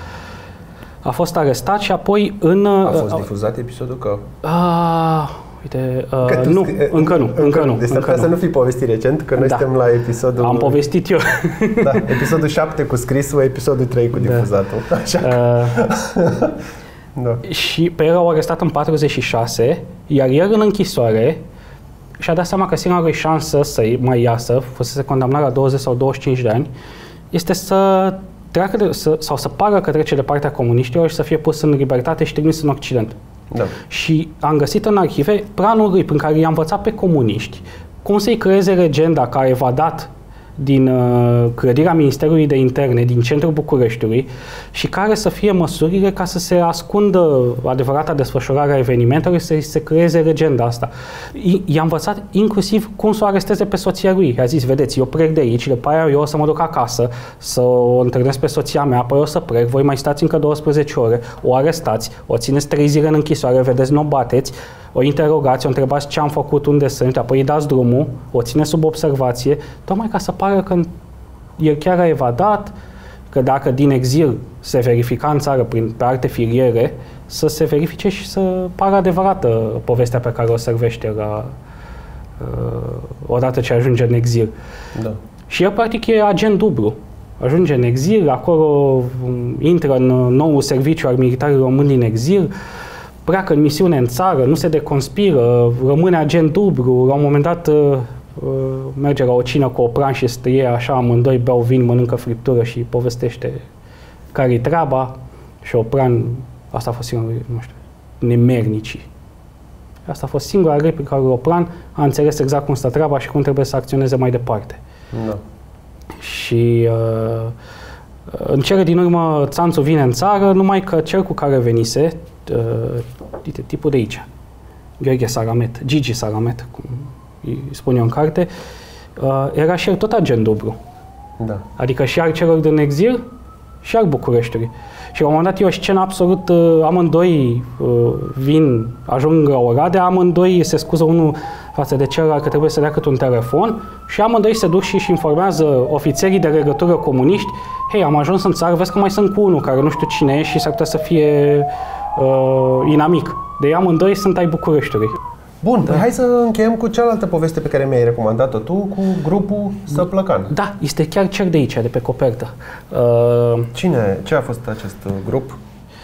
A fost arestat și apoi în... A fost uh, difuzat episodul că... Uh, Uite, uh, nu, scrie, încă nu, încă nu. Deci s-ar putea să nu fi povestit recent, că noi da. suntem la episodul... Am povestit eu. Da, episodul șapte cu scrisul, episodul trei cu difuzatul. Da. Așa că... uh, da. Și pe el au arestat în patruzeci și șase, iar el în închisoare și-a dat seama că singura lui șansă să mai iasă, fusese condamnat la douăzeci sau douăzeci și cinci de ani, este să treacă de, să, sau să pară că trece de partea comuniștilor și să fie pus în libertate și trimis în Occident. Da. Și am găsit în arhive planul lui prin care i-a învățat pe comuniști cum să-i creeze legenda că a evadat din uh, clădirea Ministerului de Interne, din centrul Bucureștiului și care să fie măsurile ca să se ascundă adevărata desfășurare a evenimentelor și să se creeze legenda asta. I-a învățat inclusiv cum să o aresteze pe soția lui. I-a zis, vedeți, eu plec de aici, după aia eu o să mă duc acasă, să o întâlnesc pe soția mea, apoi o să plec, voi mai stați încă douăsprezece ore, o arestați, o țineți trei zile în închisoare, vedeți, nu o bateți, o interogați, o întrebați ce am făcut, unde sunt, apoi îi dați drumul, o țineți sub observație, tocmai ca să pară că el chiar a evadat, că dacă din exil se verifica în țară prin, pe alte filiere, să se verifice și să pară adevărată povestea pe care o servește la, uh, odată ce ajunge în exil. Da. Și el practic e agent dublu. Ajunge în exil, acolo um, intră în noul serviciu al militarilor români din exil, pleacă în misiune în țară, nu se deconspiră, rămâne agent dublu, la un moment dat uh, merge la o cină cu Opran și stăie așa, amândoi beau vin, mănâncă friptură și povestește care-i treaba și Opran, asta a fost singura, nu știu, nemernicii. Asta a fost singura replică lui Opran, a înțeles exact cum stă treaba și cum trebuie să acționeze mai departe. Da. Și uh, în cele din urmă Țanțu vine în țară, numai că cel cu care venise, uh, tipul de aici, Gheorghe Saramet, Gigi Saramet, cum îi spun eu în carte, uh, era și el tot agent dublu. Da. Adică și al celor din exil și al Bucureștiului. Și la un moment dat e o scenă absolut, uh, amândoi uh, vin, ajung la Oradea, amândoi se scuză unul față de celălalt că trebuie să dea cât un telefon și amândoi se duc și își informează ofițerii de legătură comuniști: hei, am ajuns în țară, vezi că mai sunt cu unul care nu știu cine e și s-ar putea să fie uh, inamic. De amândoi sunt ai Bucureștiului. Bun, da. Hai să încheiem cu cealaltă poveste pe care mi-ai recomandat-o tu, cu grupul Săplăcan. Da, este chiar cel de aici, de pe copertă. Uh, Cine, ce a fost acest grup?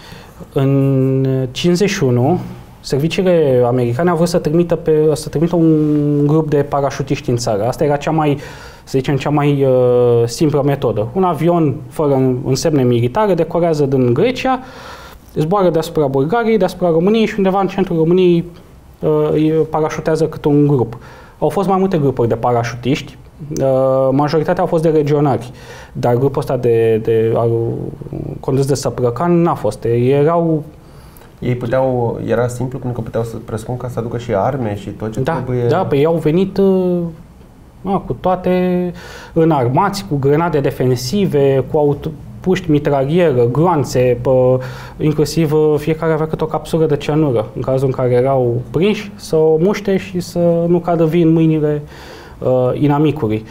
În cincizeci și unu, serviciile americane au vrut să trimită, pe, să trimită un grup de parașutiști în țară. Asta era cea mai, să zicem, cea mai uh, simplă metodă. Un avion fără însemne militare decorează din Grecia, zboară deasupra Bulgariei, deasupra României și undeva în centrul României uh, parașutează câte un grup. Au fost mai multe grupuri de parașutiști, uh, majoritatea au fost de regionali, dar grupul ăsta de, de, de, condus de Săplăcan n-a fost. Erau Ei puteau, era simplu pentru că puteau să presupun ca să aducă și arme și tot ce da, trebuie. Da, pe ei au venit a, cu toate înarmați, cu grenade defensive, cu auto, puști, mitralieră, gloanțe, pă, inclusiv fiecare avea câte o capsulă de cianură, în cazul în care erau prinși, să o muște și să nu cadă vii în mâinile uh, inamicului.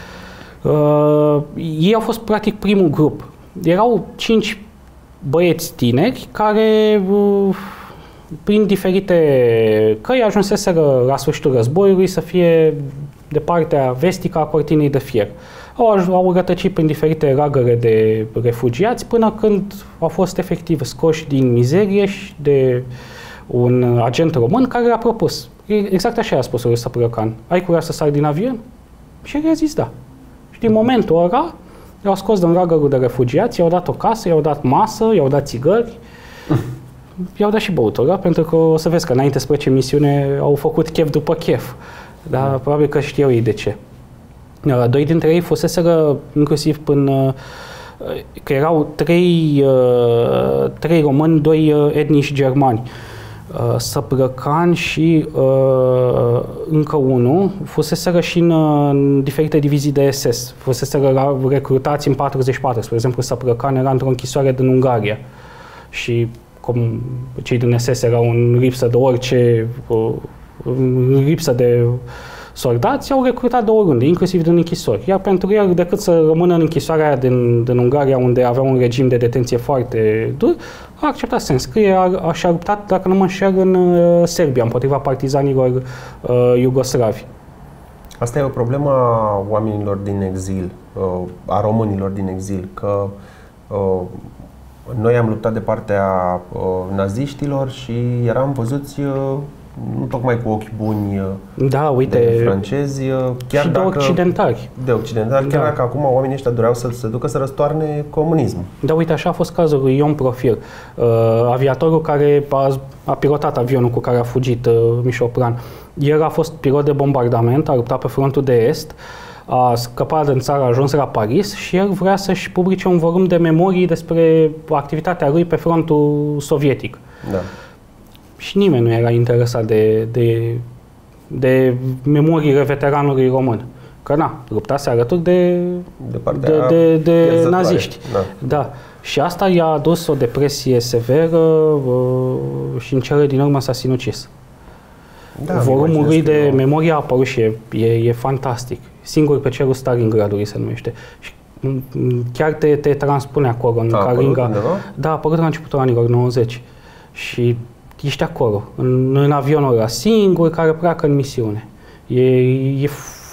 Uh, ei au fost practic primul grup. Erau cinci băieți tineri care, prin diferite căi, ajunseseră la sfârșitul războiului să fie de partea vestică a cortinei de fier. Au, au rătăcit prin diferite lagăre de refugiați până când au fost efectiv scoși din mizerie și de un agent român care le-a propus. Exact așa a spus lui Săplăcan: ai curaj să sari din avion? Și el a zis da. Și din momentul ăla i-au scos din lagărul de refugiați, i-au dat o casă, i-au dat masă, i-au dat țigări, i-au dat și băutură, pentru că o să vezi că înainte spre ce misiune au făcut chef după chef. Dar mm. probabil că știau ei de ce. Doi dintre ei fuseseră inclusiv până că erau trei, trei români, doi etnici germani. Săplăcan și uh, încă unul fuseseră și în, în diferite divizii de S S. Fuseseră recrutați în patruzeci și patru. Spre exemplu, Săplăcan era într-o închisoare din Ungaria și cum cei din S S erau în lipsă de orice, uh, în lipsă de soldați, au recrutat de oriunde, inclusiv din închisori. Iar pentru el, decât să rămână în închisoarea aia din, din Ungaria, unde avea un regim de detenție foarte dur, a acceptat să se înscrie, a, și a luptat, dacă nu mă înșel, în uh, Serbia, împotriva partizanilor uh, iugoslavi. Asta e o problemă a oamenilor din exil, uh, a românilor din exil, că uh, noi am luptat de partea uh, naziștilor și eram văzuți uh, nu tocmai cu ochi buni da, uite, de francezi, chiar și dacă, de occidentali. De occidentali, chiar da. Dacă acum oamenii ăștia doreau să se ducă să răstoarne comunismul. Da, uite, așa a fost cazul lui Ion Profil, uh, aviatorul care a, a pilotat avionul cu care a fugit uh, Mișopran. El a fost pilot de bombardament, a luptat pe frontul de est, a scăpat din țară, a ajuns la Paris și el vrea să-și publice un volum de memorii despre activitatea lui pe frontul sovietic. Da. Și nimeni nu era interesat de, de, de memoriile veteranului român. Că na, luptase alături de, de, de, de, de naziști. Da. Da. Și asta i-a adus o depresie severă uh, și în cele din urmă s-a sinucis. Da, volumul lui de eu... memorie a apărut și e, e, e fantastic. Singur pe cerul Stalingradului se numește. Și chiar te, te transpune acolo în Kalinga. Da, a apărut la începutul anilor nouăzeci. Și ești acolo, în, în avionul ăla, singur care pleacă în misiune. E, e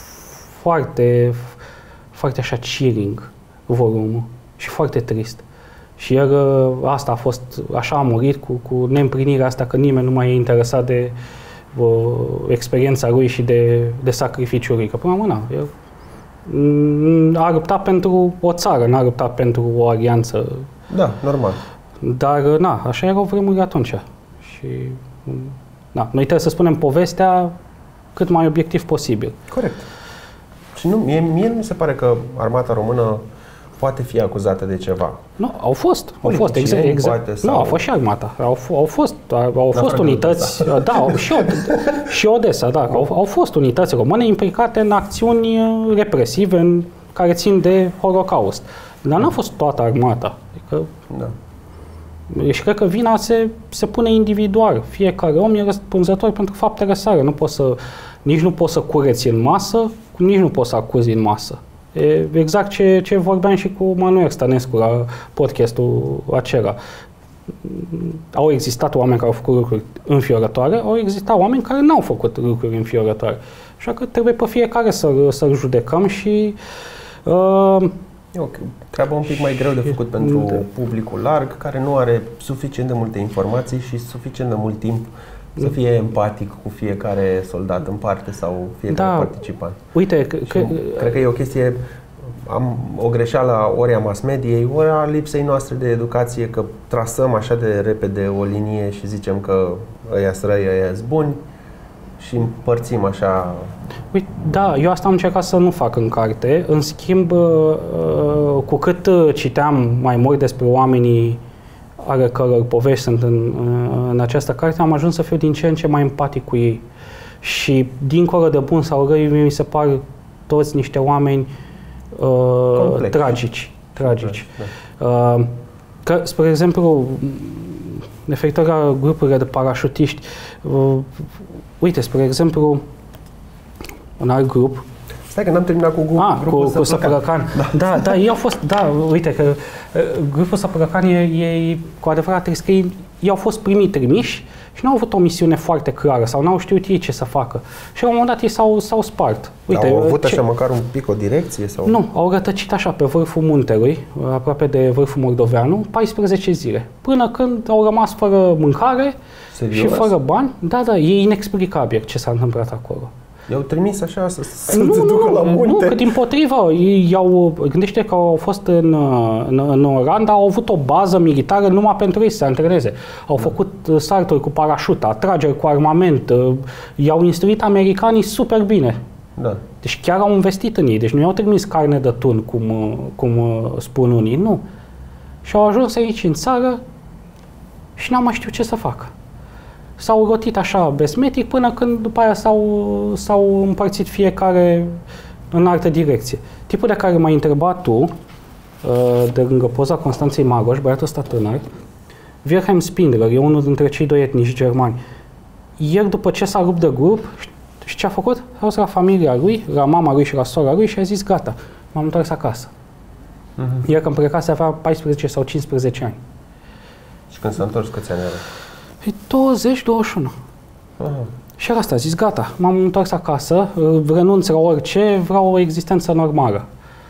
foarte, foarte așa chilling volumul și foarte trist. Și el, asta a fost, așa a murit cu, cu neîmplinirea asta că nimeni nu mai e interesat de o, experiența lui și de, de sacrificiul lui. Că până la urmă, el a luptat pentru o țară, n-a luptat pentru o alianță. Da, normal. Dar, na, așa erau vremurile atunci. Și, da, noi trebuie să spunem povestea cât mai obiectiv posibil. Corect. Și nu, mie, mie nu mi se pare că armata română poate fi acuzată de ceva. Nu, au fost. Au fost, exact. exact. Nu, au fost și armata. Au, au fost, au fost unități, da, da și, și Odessa, da, au, au fost unități române implicate în acțiuni represive în, care țin de Holocaust. Dar n-a fost toată armata. Adică, da. Și cred că vina se, se pune individual. Fiecare om e răspunzător pentru faptele sale. Nu poți să, nici nu poți să cureți în masă, nici nu poți să acuzi în masă. E exact ce, ce vorbeam și cu Manuel Stănescu la podcastul acela. Au existat oameni care au făcut lucruri înfiorătoare, au existat oameni care n-au făcut lucruri înfiorătoare. Așa că trebuie pe fiecare să, să-l judecăm și... Uh, E o treabă un pic mai greu de făcut pentru de... publicul larg, care nu are suficient de multe informații și suficient de mult timp să fie empatic cu fiecare soldat în parte sau fiecare da. participant. Uite, că, cred că e o chestie, am o greșeală ori a mass mediei, ori a lipsei noastre de educație, că trasăm așa de repede o linie și zicem că ăia-s răi, ăia-s buni și împărțim așa. Uite, da, eu asta am încercat să nu fac în carte. În schimb, cu cât citeam mai mult despre oamenii ale căror povești sunt în, în această carte, am ajuns să fiu din ce în ce mai empatic cu ei. Și dincolo de bun sau răi, mi se par toți niște oameni uh, tragici. tragici. Da. Uh, că, spre exemplu, referitor la grupurile de parașutiști, uh, uite, spre exemplu, un alt grup. Stai că n-am terminat cu grup, ah, grupul cu, cu Săpărăcan. Da. da, da, ei au fost, da, uite că uh, grupul Săpărăcan e, e cu adevărat trebuie că ei, ei au fost primii trimiși și n-au avut o misiune foarte clară sau n-au știut ei ce să facă. Și la un moment dat ei s-au, s-au spart. Uite, au avut ce? așa măcar un pic o direcție? Sau? Nu, au rătăcit așa pe vârful muntelui, aproape de vârful Moldoveanu, paisprezece zile. Până când au rămas fără mâncare. Serios? Și fără bani. Da, da, e inexplicabil ce s-a întâmplat acolo. I-au trimis așa să, să nu, se ducă nu, la munte? Nu, că dimpotrivă, ei au, gândește că au fost în, în, în Oranda, au avut o bază militară numai pentru ei să se antreneze. Au da. făcut salturi cu parașută, atrageri cu armament, i-au instruit americanii super bine. Da. Deci chiar au investit în ei, deci nu i-au trimis carne de tun, cum, cum spun unii, nu. Și au ajuns aici în țară și n-au mai știut ce să facă. S-au rotit așa besmetic până când după aia s-au, s-au împărțit fiecare în altă direcție. Tipul de care m-ai întrebat tu, de lângă poza Constanței Maroș, băiatul ăsta tânăr, Wilhelm Spindler, e unul dintre cei doi etnici germani. El, după ce s-a rupt de grup, și ce a făcut? A dus la familia lui, la mama lui și la sora lui și a zis, gata, m-am întors acasă. Uh-huh. El când plecase avea paisprezece sau cincisprezece ani. Și când s-a întors, câți ani are? douăzeci douăzeci și unu. Aha. Și asta a zis, gata, m-am întors acasă, renunț la orice, vreau o existență normală.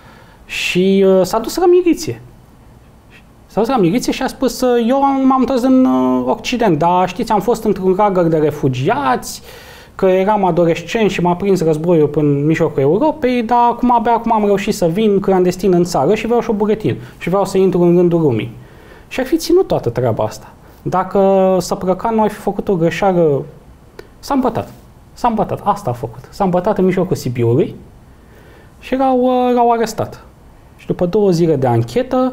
Și uh, s-a dus la miliție. S-a dus la miliție și a spus, eu m-am întors în uh, Occident, dar știți, am fost într-un lagăr de refugiați, că eram adolescent și m-a prins războiul în mijlocul Europei, dar acum abia acum am reușit să vin clandestin în țară și vreau și o buletin. Și vreau să intru în rândul lumii. Și ar fi ținut toată treaba asta. Dacă Săprăcan nu ar fi făcut o greșeală, s-a îmbătat. S-a îmbătat. Asta a făcut. S-a îmbătat în mijlocul Sibiului și l-au, l-au arestat. Și după două zile de anchetă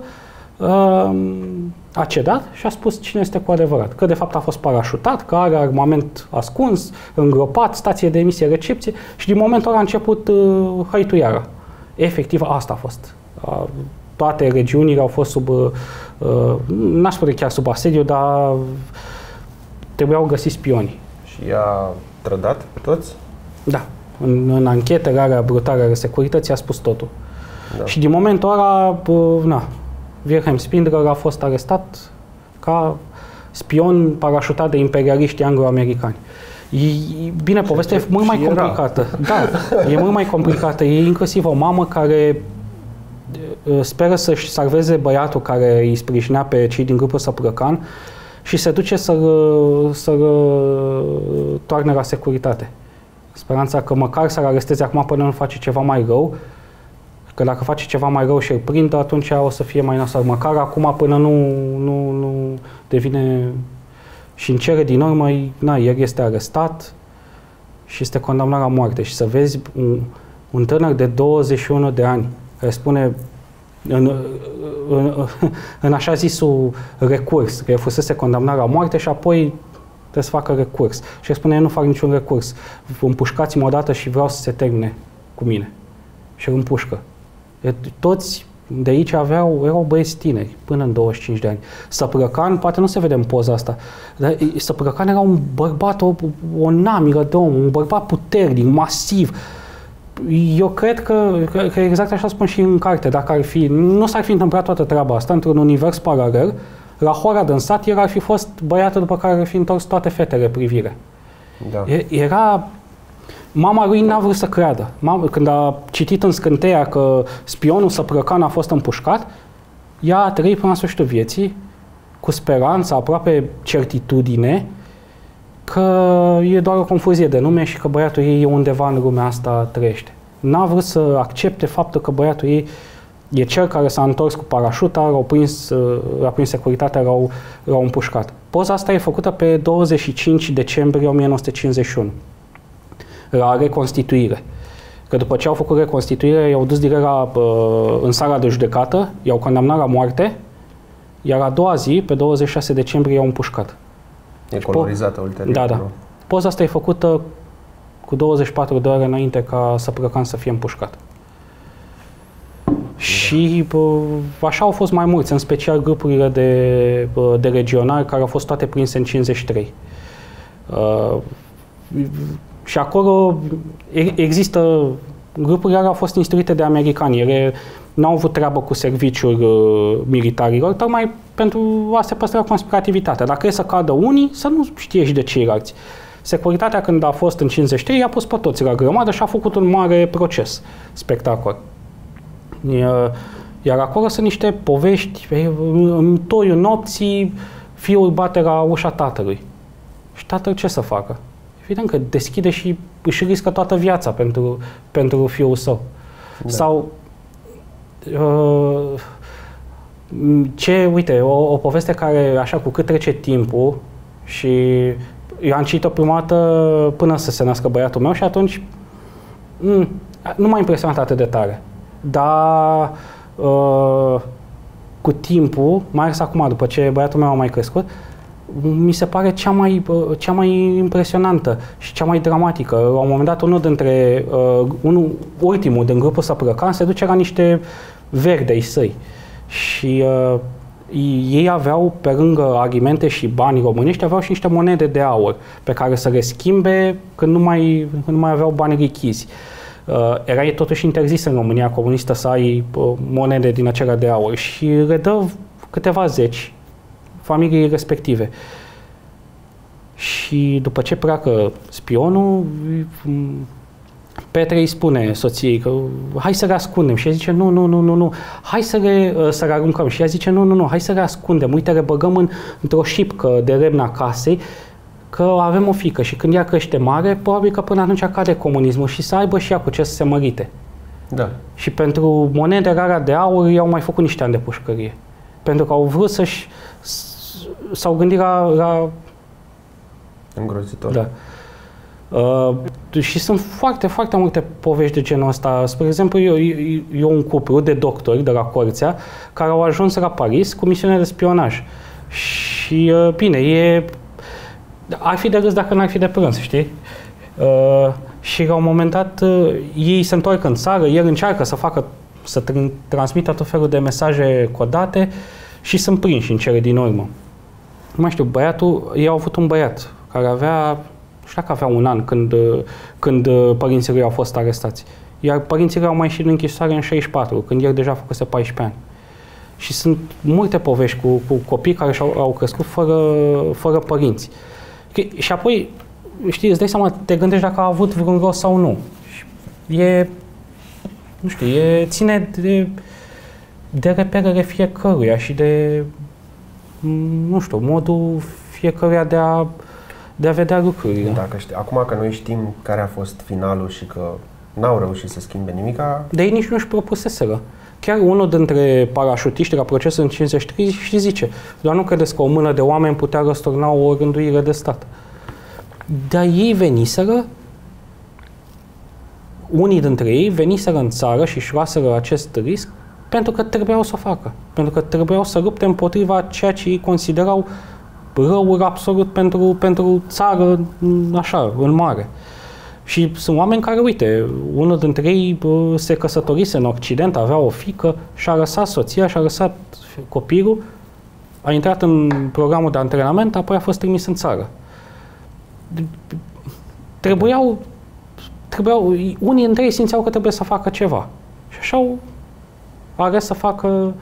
a cedat și a spus cine este cu adevărat. Că de fapt a fost parașutat, că are armament ascuns, îngropat, stație de emisie, recepție și din momentul ăla a început hăituiara. Efectiv, asta a fost. Toate regiunile au fost sub, uh, n-aș spune chiar sub asediu, dar trebuiau găsiți spioni. Și i-a trădat toți? Da. În, în anchetă, rarea brutală a securității a spus totul. Da. Și din momentul ăla, uh, na, Wilhelm Spindler a fost arestat ca spion parașutat de imperialiștii anglo-americani. E, bine, povestea e mult mai complicată. Da, e mult mai complicată. E inclusiv o mamă care speră să-și salveze băiatul care îi sprijinea pe cei din grupul Săprăcan și se duce să-l, să-l toarne la securitate. Speranța că măcar să-l aresteze acum până nu face ceva mai rău, că dacă face ceva mai rău și îl prindă, atunci o să fie mai nasol. Măcar acum până nu, nu, nu devine și în cele din urmă, na, el este arestat și este condamnat la moarte. Și să vezi un, un tânăr de douăzeci și unu de ani care spune în, în, în așa zisul recurs, că el fusese condamnat la moarte și apoi trebuie să facă recurs. Și el spune, eu nu fac niciun recurs. Împușcați-mă odată și vreau să se termine cu mine. Și îl împușcă. Toți De aici aveau, erau băieți tineri, până în douăzeci și cinci de ani. Săprăcan, poate nu se vede în poza asta, dar Săprăcan era un bărbat, o, o namiră de om, un bărbat puternic, masiv. Eu cred că, că, că exact așa spun și în carte, dacă ar fi, nu s-ar fi întâmplat toată treaba asta într-un univers paralel, Rahora din sat, el ar fi fost băiatul după care ar fi întors toate fetele privire. Da. Era... Mama lui n-a vrut să creadă. Mama, când a citit în Scânteia că spionul Săprăcan a fost împușcat, ea a trăit până la sfârșitul vieții cu speranța, aproape certitudine, că e doar o confuzie de nume și că băiatul ei e undeva în lumea asta trăiește. N-a vrut să accepte faptul că băiatul ei e cel care s-a întors cu parașuta, l-au prins, l-a prins securitatea, l-au, l-au împușcat. Poza asta e făcută pe douăzeci și cinci decembrie o mie nouă sute cincizeci și unu. La reconstituire. Că după ce au făcut reconstituire, i-au dus direct la, uh, în sala de judecată, i-au condamnat la moarte, iar a doua zi, pe douăzeci și șase decembrie, i-au împușcat. E colorizată ulterior. Da, da. Nu? Poza asta e făcută cu douăzeci și patru de ore înainte ca Săprăcan să fie împușcat. Da. Și bă, așa au fost mai mulți, în special grupurile de, bă, de regionali, care au fost toate prinse în cincizeci și trei. Uh, Și acolo există grupuri care au fost instruite de americani. Ele n-au avut treabă cu serviciul uh, militarilor, tocmai pentru a se păstra conspirativitatea. Dacă e să cadă unii, să nu știe și de ceilalți. Securitatea, când a fost în cincizeci și trei, i-a pus pe toți la grămadă și a făcut un mare proces, spectacol. Iar acolo sunt niște povești. În toiul nopții, fiul bate la ușa tatălui. Și tatăl ce să facă? Evident că deschide și își riscă toată viața pentru, pentru fiul său. Da. Sau uh, ce, uite, o, o poveste care, așa, cu cât trece timpul și eu am citit-o prima dată până să se nască băiatul meu și atunci m- nu m-a impresionat atât de tare. Dar uh, cu timpul, mai ales acum, după ce băiatul meu a mai crescut, mi se pare cea mai, cea mai impresionantă și cea mai dramatică. La un moment dat, unul dintre, uh, unul, ultimul din grupul Săprăcan se duce la niște verde ai săi. Și uh, ei aveau, pe lângă alimente și bani românești, aveau și niște monede de aur pe care să le schimbe când nu mai, când nu mai aveau bani lichizi. Uh, era totuși interzis în România comunistă să ai uh, monede din acelea de aur și le dă câteva zeci familiei respective. Și după ce pleacă spionul, Petre îi spune soției că hai să le ascundem. Și ea zice nu, nu, nu, nu, nu, hai să le, să le aruncăm. Și ea zice nu, nu, nu, hai să le ascundem. Uite, le băgăm în, într-o șipcă de lemn a casei, că avem o fiică și când ea crește mare, probabil că până atunci cade comunismul și să aibă și ea cu ce să se mărite. Da. Și pentru monede rare de aur i-au mai făcut niște ani de pușcărie. Pentru că au vrut să-și s-au gândit la... la îngrozitor. Da. Uh, și sunt foarte, foarte multe povești de genul ăsta. Spre exemplu, eu, eu, eu un cuplu de doctori de la Corțea care au ajuns la Paris cu misiune de spionaj. Și, uh, bine, e... ar fi de râs dacă n-ar fi de plâns, știi? Uh, și la un moment dat uh, ei se întorc în țară, el încearcă să facă, să tr- transmită tot felul de mesaje codate și sunt prinși în cele din urmă. Nu mai știu, băiatul, ei au avut un băiat care avea, nu știu dacă avea un an când, când părinții lui au fost arestați. Iar părinții lui au mai ieșit în închisoare în șaizeci și patru, când el deja făcuse paisprezece ani. Și sunt multe povești cu, cu copii care și-au, au crescut fără, fără părinți. Și apoi, știi, îți dai seama, te gândești dacă a avut vreun rost sau nu. E, nu știu, e, ține de, de reperele fiecăruia și de, nu știu, modul fiecăruia de a, de a vedea lucrurile. Dacă știi, acum că noi știm care a fost finalul și că n-au reușit să schimbe nimica... De ei nici nu-și propuseseră. Chiar unul dintre parașutiști la procesul în cincizeci și trei și zice, doar nu credeți că o mână de oameni putea răsturna o rânduire de stat. Dar ei veniseră, unii dintre ei veniseră în țară și își luaseră acest risc pentru că trebuiau să o facă. Pentru că trebuiau să lupte împotriva ceea ce ei considerau răul absolut pentru, pentru țară, așa, în mare. Și sunt oameni care, uite, unul dintre ei bă, se căsătorise în Occident, avea o fiică și-a lăsat soția, și-a lăsat copilul, a intrat în programul de antrenament, apoi a fost trimis în țară. Trebuiau, trebuiau, unii dintre ei simțeau că trebuie să facă ceva. Și așa au ales să facă,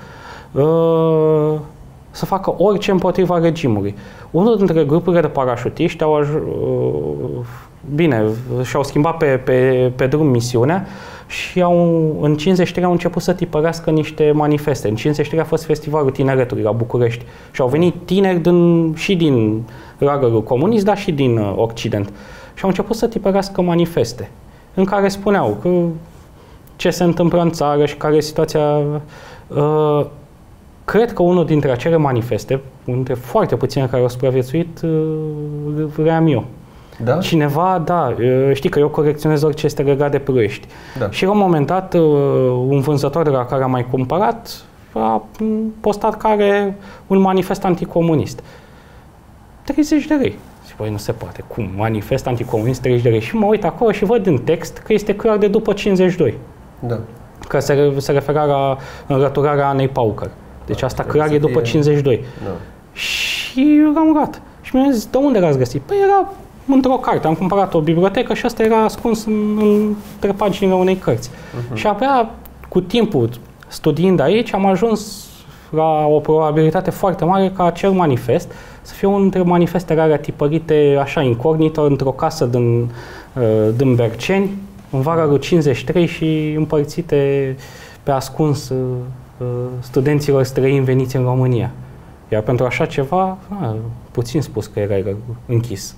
uh, să facă orice împotriva regimului. Unul dintre grupurile de parașutiști au aj- uh, bine, și-au schimbat pe, pe, pe drum misiunea și au, în cincizeci și trei au început să tipărească niște manifeste. În cincizeci și trei a fost Festivalul Tineretului la București și au venit tineri din, și din lagărul comunist, dar și din uh, Occident. Și au început să tipărească manifeste în care spuneau că ce se întâmplă în țară și care e situația. Uh, cred că unul dintre acele manifeste, unul dintre foarte puține care au supraviețuit, uh, vreau eu. Da? Cineva, da, știi că eu corecționez orice este legat de Ploiești. Da. Și la un moment dat, un vânzător de la care am mai cumpărat a postat că are un manifest anticomunist. treizeci de lei. Și băi, nu se poate. Cum? Manifest anticomunist, treizeci de lei. Și mă uit acolo și văd în text că este clar de după cincizeci și doi. Da. Că se, se referea la înrăturarea Anei Paucăr. Deci asta clar e după cincizeci și doi. Da. Și eu l-am luat. Și mi-a zis, de unde l-ați găsit? Păi era într-o carte. Am cumpărat o bibliotecă și asta era ascuns în, între paginile unei cărți. Uh-huh. Și abia cu timpul, studiind aici, am ajuns la o probabilitate foarte mare ca acel manifest să fie unul dintre manifestele alea tipărite așa incognito într-o casă din, uh, din Berceni, în vara lui cincizeci și trei și împărțite pe ascuns uh, studenților străini veniți în România. Iar pentru așa ceva, a, puțin spus că era închis.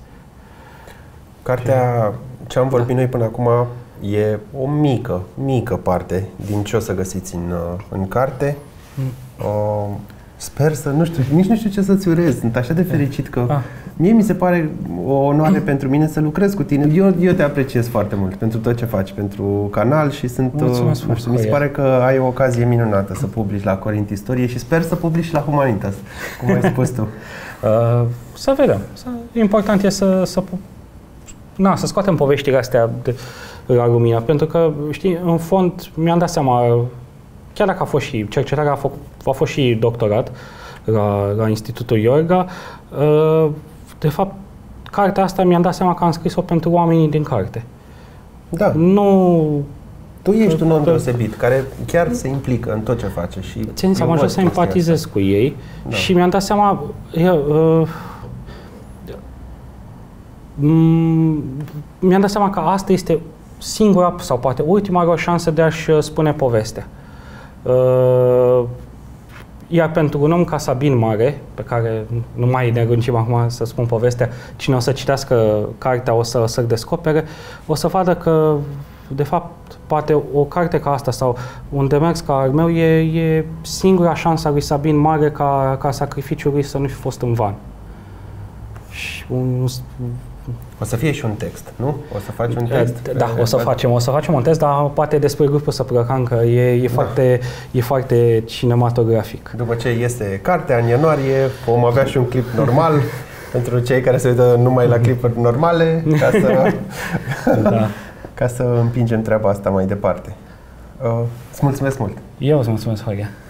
Cartea, ce am vorbit da. noi până acum, e o mică, mică parte din ce o să găsiți în, în carte. Mm. Uh, sper să, nu știu, nici nu știu ce să-ți urez. Sunt așa de fericit că ah. mie mi se pare o onoare pentru mine să lucrez cu tine. Eu, eu te apreciez foarte mult pentru tot ce faci, pentru canal și sunt, mulțumesc, nu știu, mi se pare că ai o ocazie minunată să publici la Corint Istorie și sper să publici și la Humanitas, cum ai spus tu. Uh, să vedem. Important e să, să, na, să scoatem poveștile astea de la lumină, pentru că, știi, în fond, mi-am dat seama, chiar dacă a fost și cercetarea, a, făcut, a fost și doctorat la, la Institutul Iorga, uh, de fapt, cartea asta mi-am dat seama că am scris-o pentru oamenii din carte. Da. Nu... Tu ești un om deosebit, care chiar se implică în tot ce face și... Țin să am ajuns să empatizez cu ei da. Și mi-am dat seama... Eu, uh, mi-am dat seama că asta este singura, sau poate ultima lor șansă de a-și spune povestea. Uh, iar pentru un om ca Sabin Mare, pe care nu mai ne râncim acum să spun povestea, cine o să citească cartea o să, să-l descopere, o să vadă că, de fapt, poate o carte ca asta sau un demers ca al meu e, e singura șansă a lui Sabin Mare ca, ca sacrificiul lui să nu fi fost în van. Și un, o să fie și un text, nu? O să faci un text? Da, o să facem, o să facem un text, dar poate despre grupul Săprăcan, că e, e, da. foarte, e foarte cinematografic. După ce iese cartea în ianuarie, vom avea și un clip normal pentru cei care se uită numai la clipuri normale, ca să, da. ca să împingem treaba asta mai departe. Uh, îți mulțumesc mult! Eu îți mulțumesc, Horia!